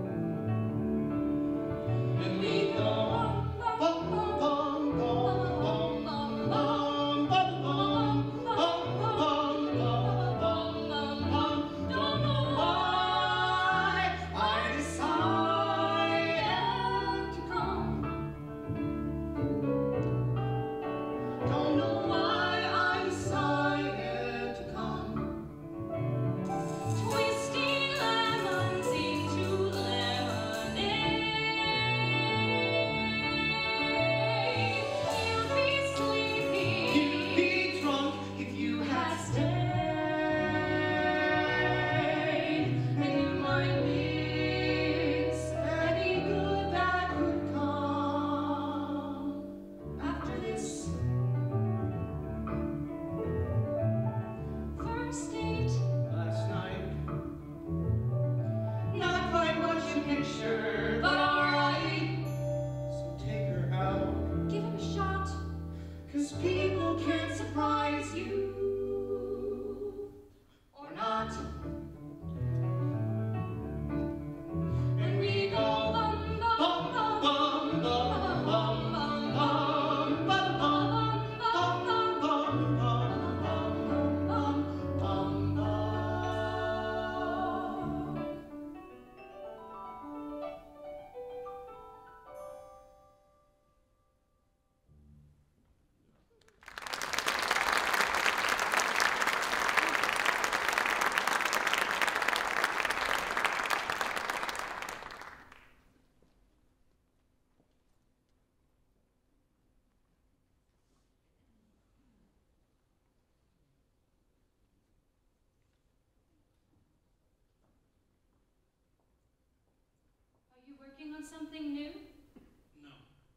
[SPEAKER 5] And we go bum bum bum bum bum bum bum bum bum bum bum bum bum. Don't know why I decided to come.
[SPEAKER 2] Working on something new?
[SPEAKER 6] No.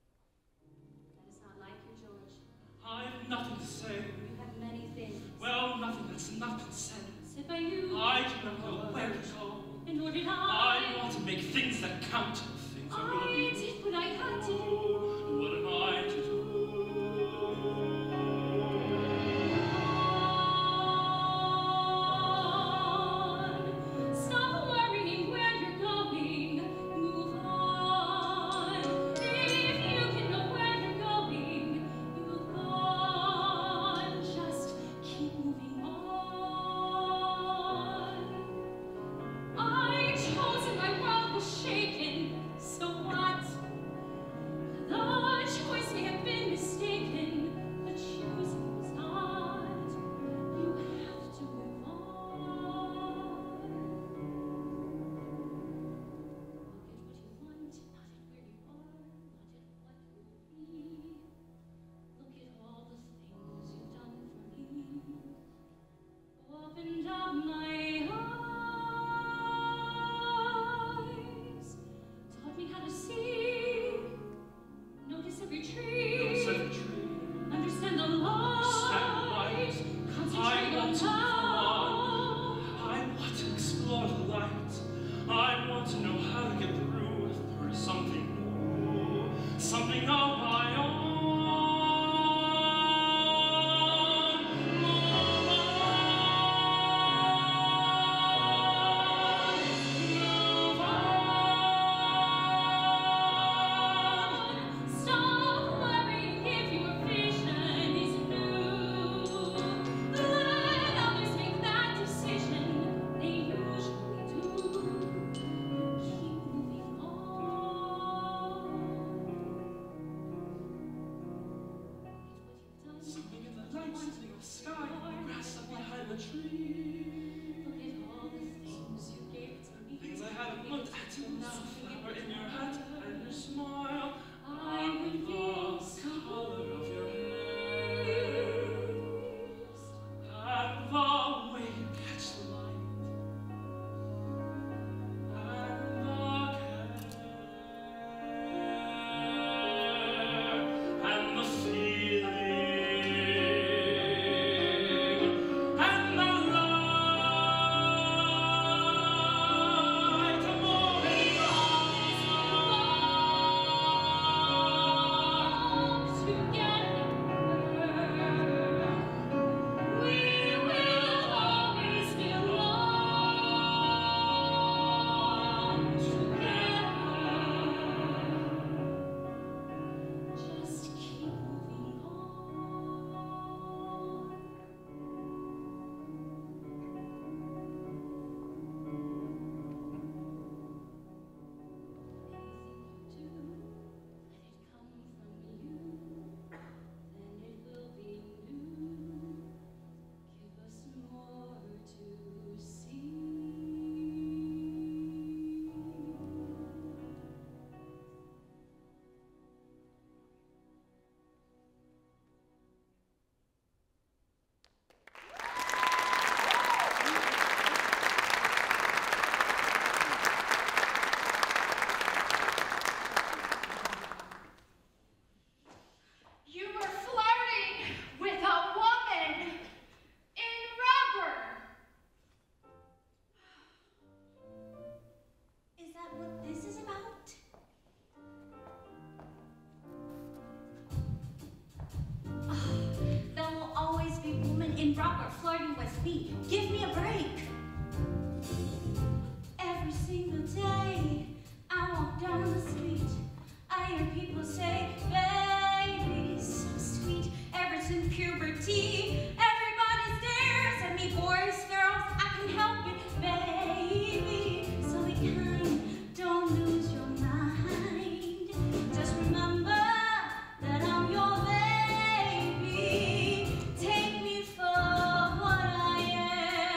[SPEAKER 2] That is not like you, George.
[SPEAKER 6] I've nothing to say.
[SPEAKER 2] You have many things.
[SPEAKER 6] Well, nothing that's not been said.
[SPEAKER 2] Said by you.
[SPEAKER 6] I do not know where to go.
[SPEAKER 2] And nor did I.
[SPEAKER 6] I want to make things that count. Things that will be.
[SPEAKER 2] I did what I had to do.
[SPEAKER 6] What am I to do?
[SPEAKER 8] Take me for what I am.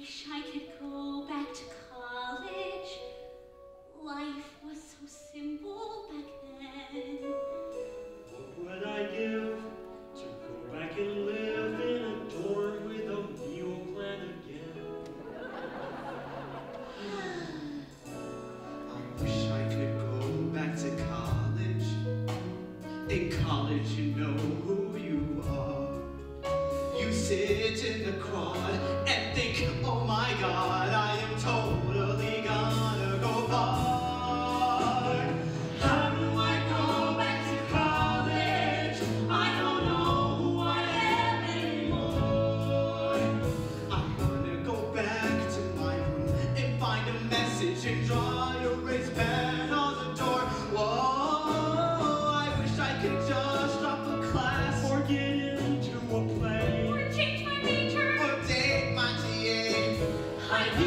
[SPEAKER 2] wish I could go back to college. Life was so simple back then.
[SPEAKER 6] What would I give to go back and live in a dorm with a mule clan again?
[SPEAKER 5] I wish I could go back to college. In college, you know who you are. You sit in the quad and think, oh my God, I am totally gonna go far. How do I go back to college? I don't know who I am anymore. I'm gonna go back to my room and find a message and dry erase pen on the door. Whoa, I wish I could just drop a class
[SPEAKER 6] Or get into a play.
[SPEAKER 2] Or change my major.
[SPEAKER 5] or date my T A.
[SPEAKER 2] I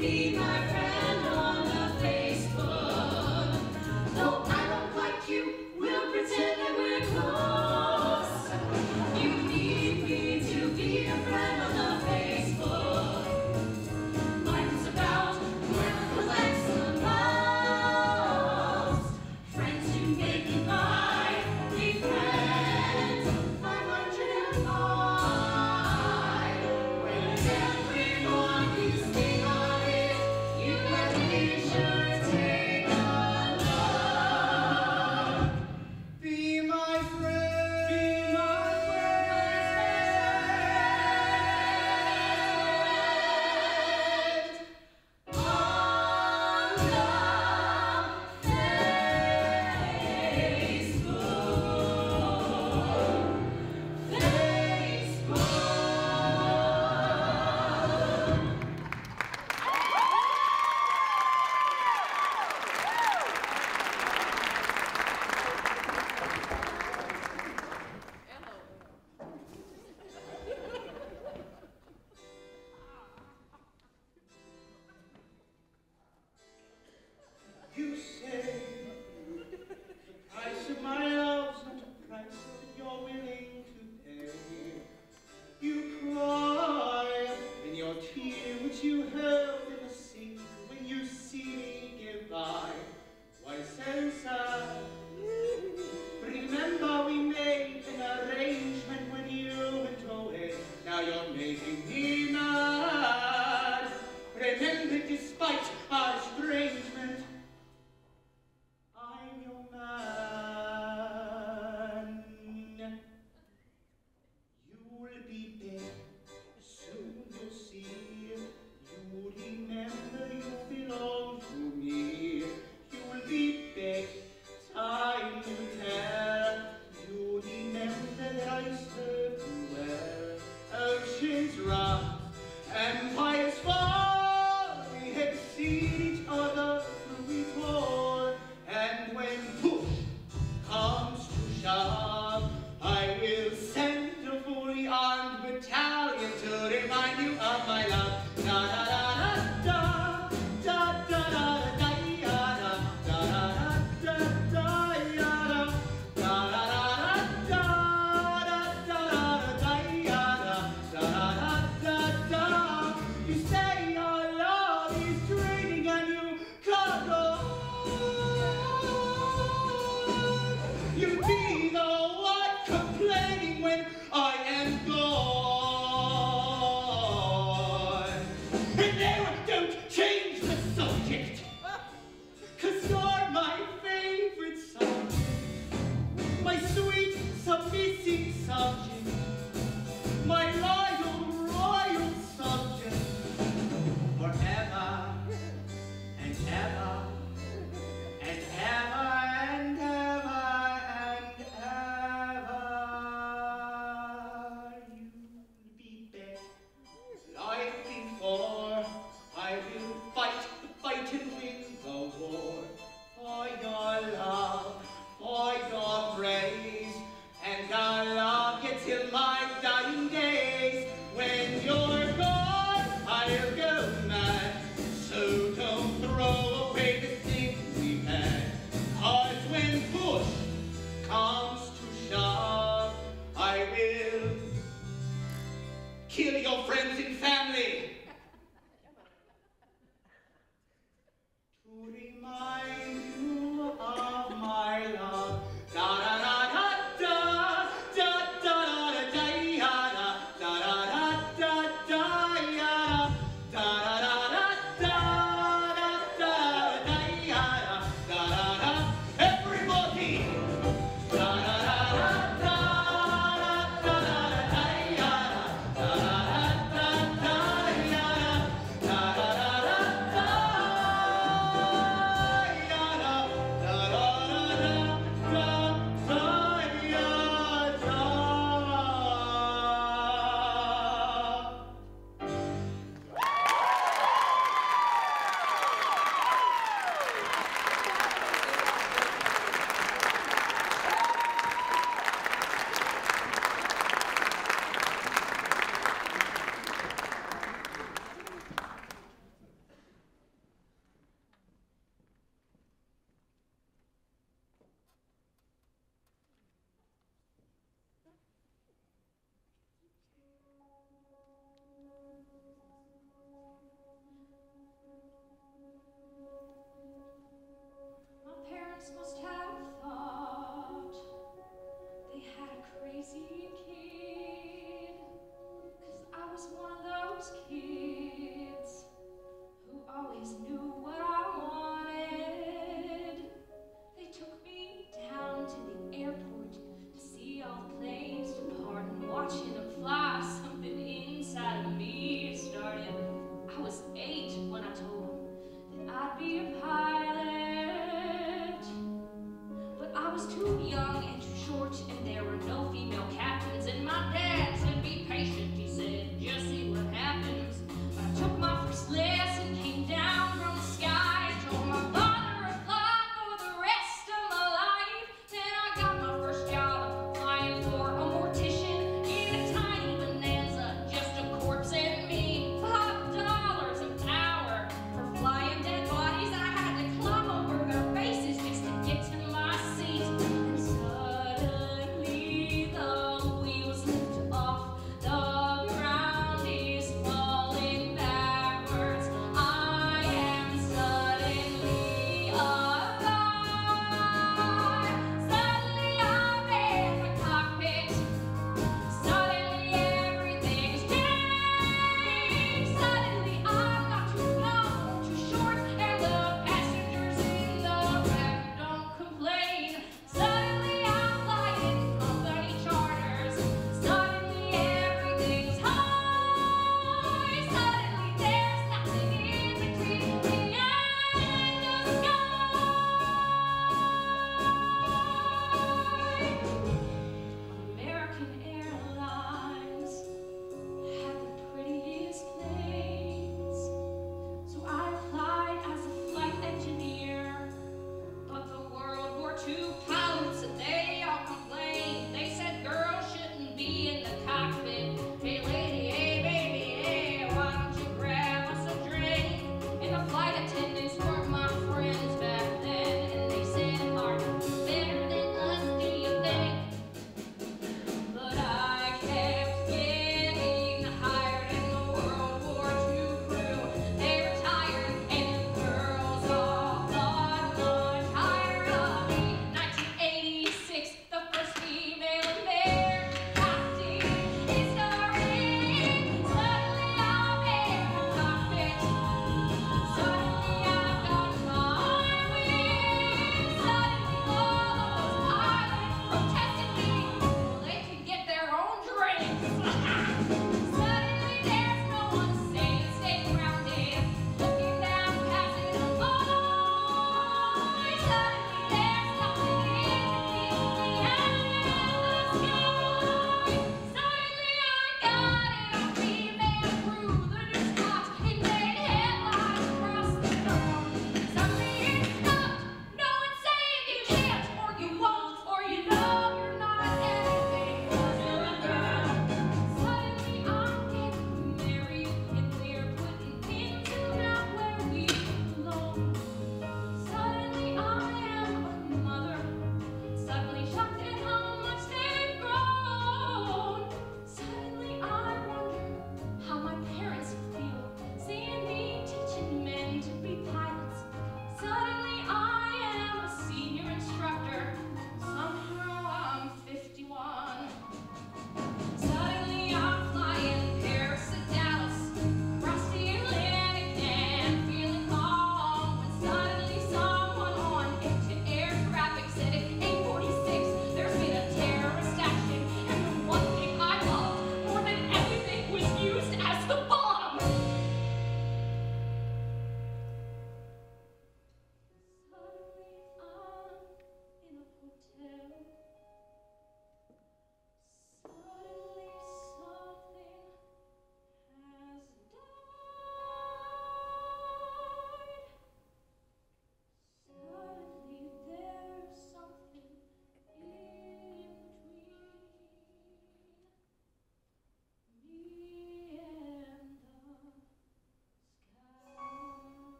[SPEAKER 1] be my friend on the Facebook. Though I don't like you, we'll pretend that we're close. You need me to be a friend on the Facebook. Life is about whoever collects the most. Friends who make you buy, be friends. five hundred five. When everyone is staying on it, you and me should take a look.
[SPEAKER 4] Be my friend.
[SPEAKER 1] Be my friend on the Facebook. Facebook.
[SPEAKER 5] You say the price of my love's not a price that you're willing to pay. You cry in your tear which you held in the sink when you see me give by. Why so sad? Remember we made an arrangement when you went away. Now you're making me mad. Remember, despite our estrangement, I'm your man. You'll be big, soon you'll see. You'll remember you belong to me. You'll be big, time will tell. You'll remember that I served you well. Oceans rough, empires fall, we had seen.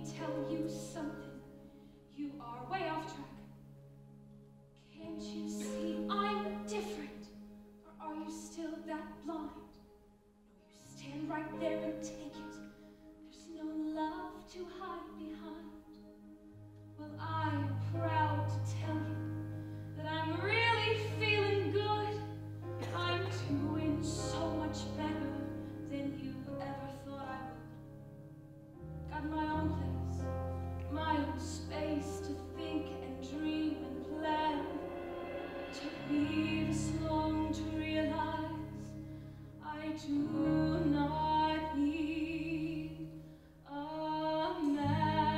[SPEAKER 2] tell you something. You are way off track. Can't you see I'm different? Or are you still that blind? No, you stand right there and take it. There's no love to hide behind. Well, I am proud to tell you that I'm really feeling good. I'm doing so much better than you ever thought I would. Got my own place, my own space to think and dream and plan. Took me this long to realize I do not need a man.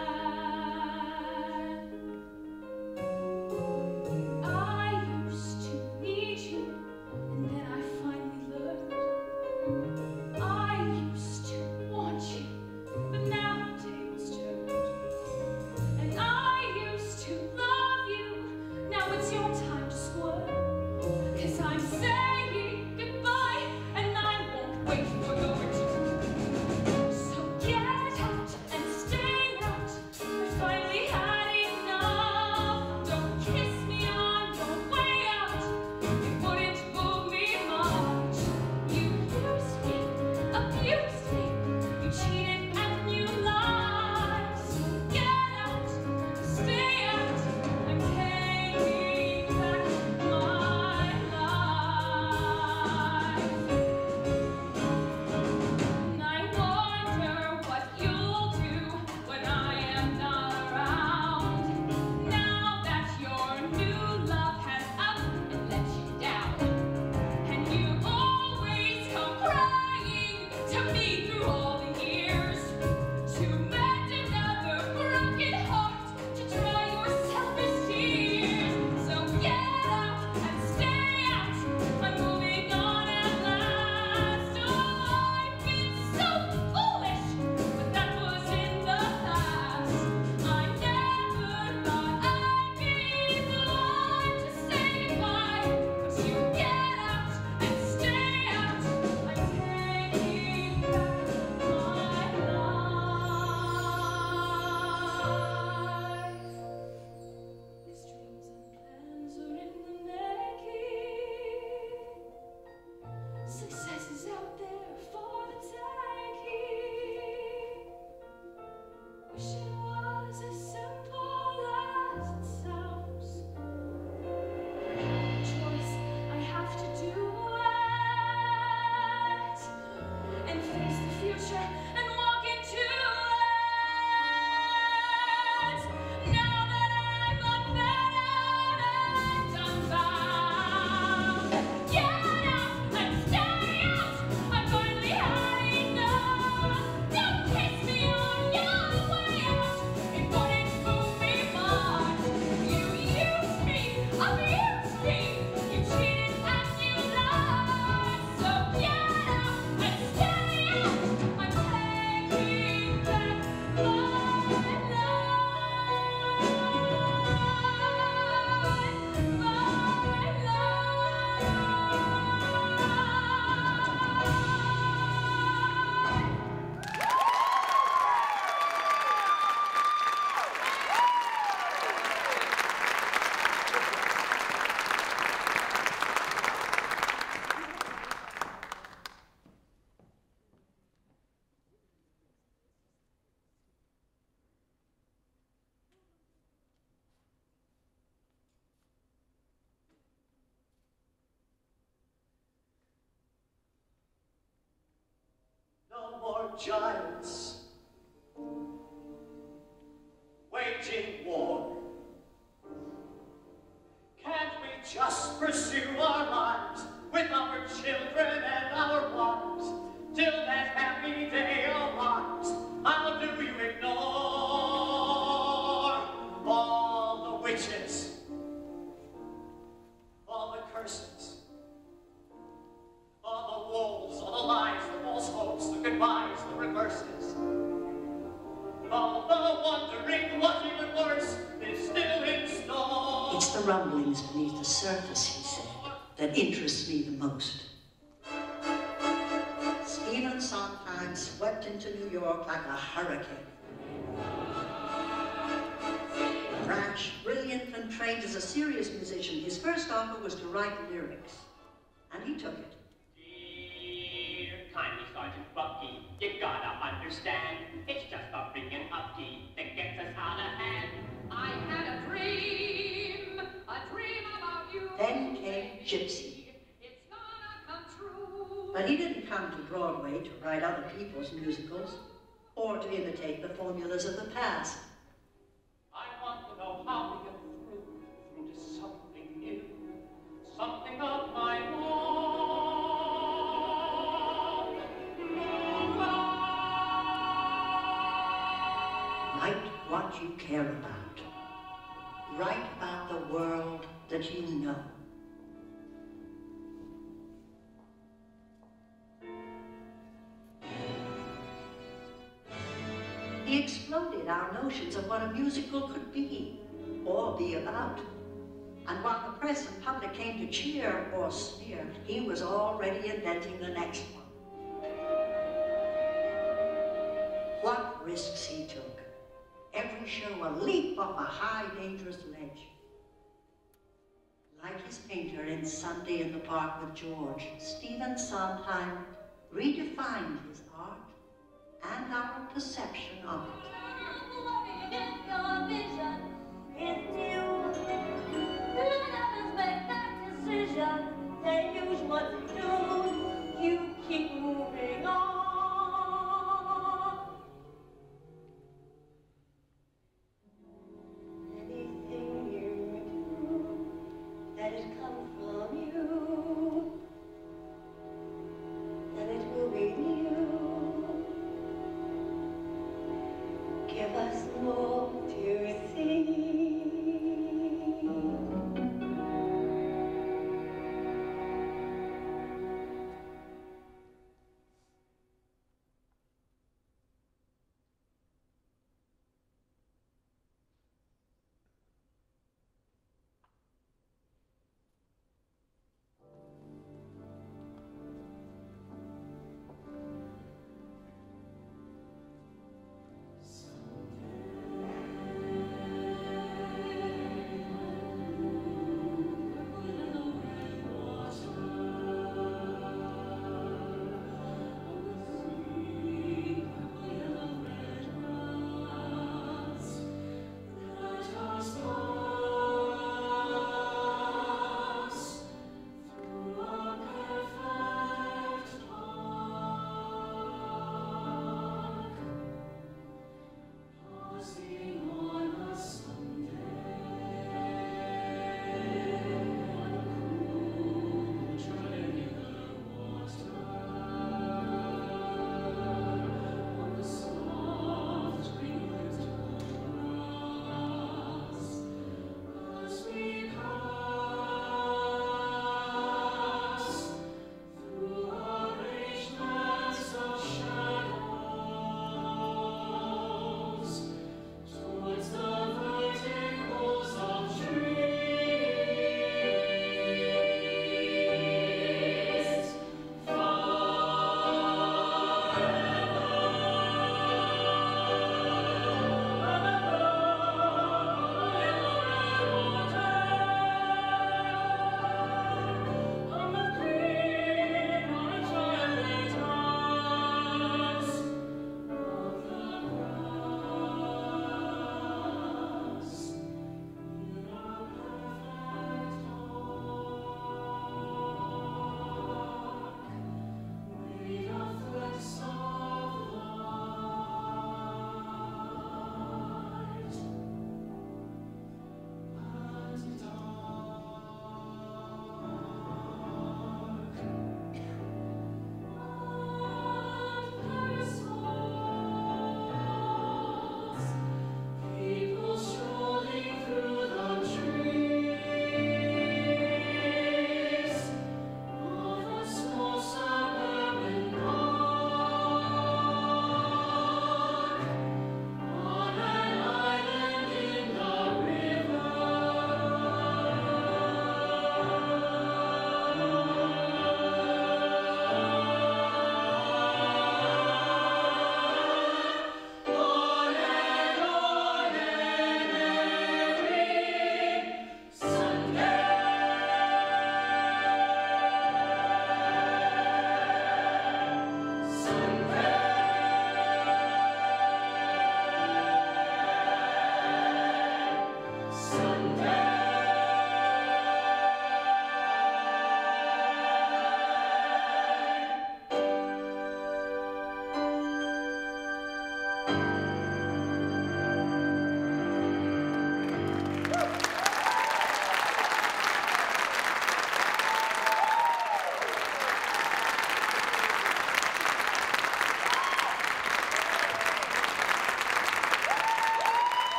[SPEAKER 2] I used to need you, and then I finally learned. I used to want you, but now the tables turned. And I used to love you, now it's your time to squirt. 'Cause I'm saying goodbye, and I won't wait for your return. So get out and stay out. I finally had enough. Don't kiss me on your way out. It wouldn't move me much. You used me, abused me. You cheated and you lied. So get out, stay out. I'm taking back my life. And I wonder what you'll do when I am not around. Now that your new love has up and let you down. And you always come crying to me through all the years. To mend another broken heart, to dry your selfish tears. So get out and stay out. I'm moving on at last. Oh, I've been so foolish, but that was in the past. I never thought I'd be the one to say goodbye. But you get out and stay out. I'm taking back my life. These dreams and plans are in the making. Success is out there for the taking. Wish it was as simple as it sounds. Choice, I have to do it and face the future and walk into it. Now that I'm unfettered and unbound, get out and stay out. I finally had enough. Don't kiss me on your way out. It wouldn't move me much. You used me, abused me. You cheated and you lied. So get out and stay out. I'm taking back my
[SPEAKER 9] No more giants waging war. Can't we just pursue our lives with our children and our wives till that happy day arrives? How do you ignore all the witches, all the curses, all the wolves, all the lies, the false hopes, the goodbyes, the reverses? All the wondering what even worse is still in store.
[SPEAKER 10] It's the rumblings beneath the surface, he said, that interest me the most.
[SPEAKER 11] Stephen sometimes swept into New York like a hurricane.
[SPEAKER 10] Brash, brilliant, and trained as a serious musician, his first offer was to write lyrics. And he took it.
[SPEAKER 9] Dear kindly Sergeant Bucky, you gotta understand, it's just the freaking upkeep that gets us out of hand.
[SPEAKER 2] I had a dream, a dream about you.
[SPEAKER 10] Then came Gypsy.
[SPEAKER 2] It's gonna come true.
[SPEAKER 10] But he didn't come to Broadway to write other people's musicals, or to imitate the formulas of the past.
[SPEAKER 9] I want to know how to get through, through to something new, something of my own.
[SPEAKER 10] Write what you care about. Write about the world that you know. He exploded our notions of what a musical could be, or be about. And while the press and public came to cheer or sneer, he was already inventing the next one. What risks he took. Every show a leap off a high, dangerous ledge. Like his painter in Sunday in the Park with George, Stephen Sondheim redefined his art and our perception of it.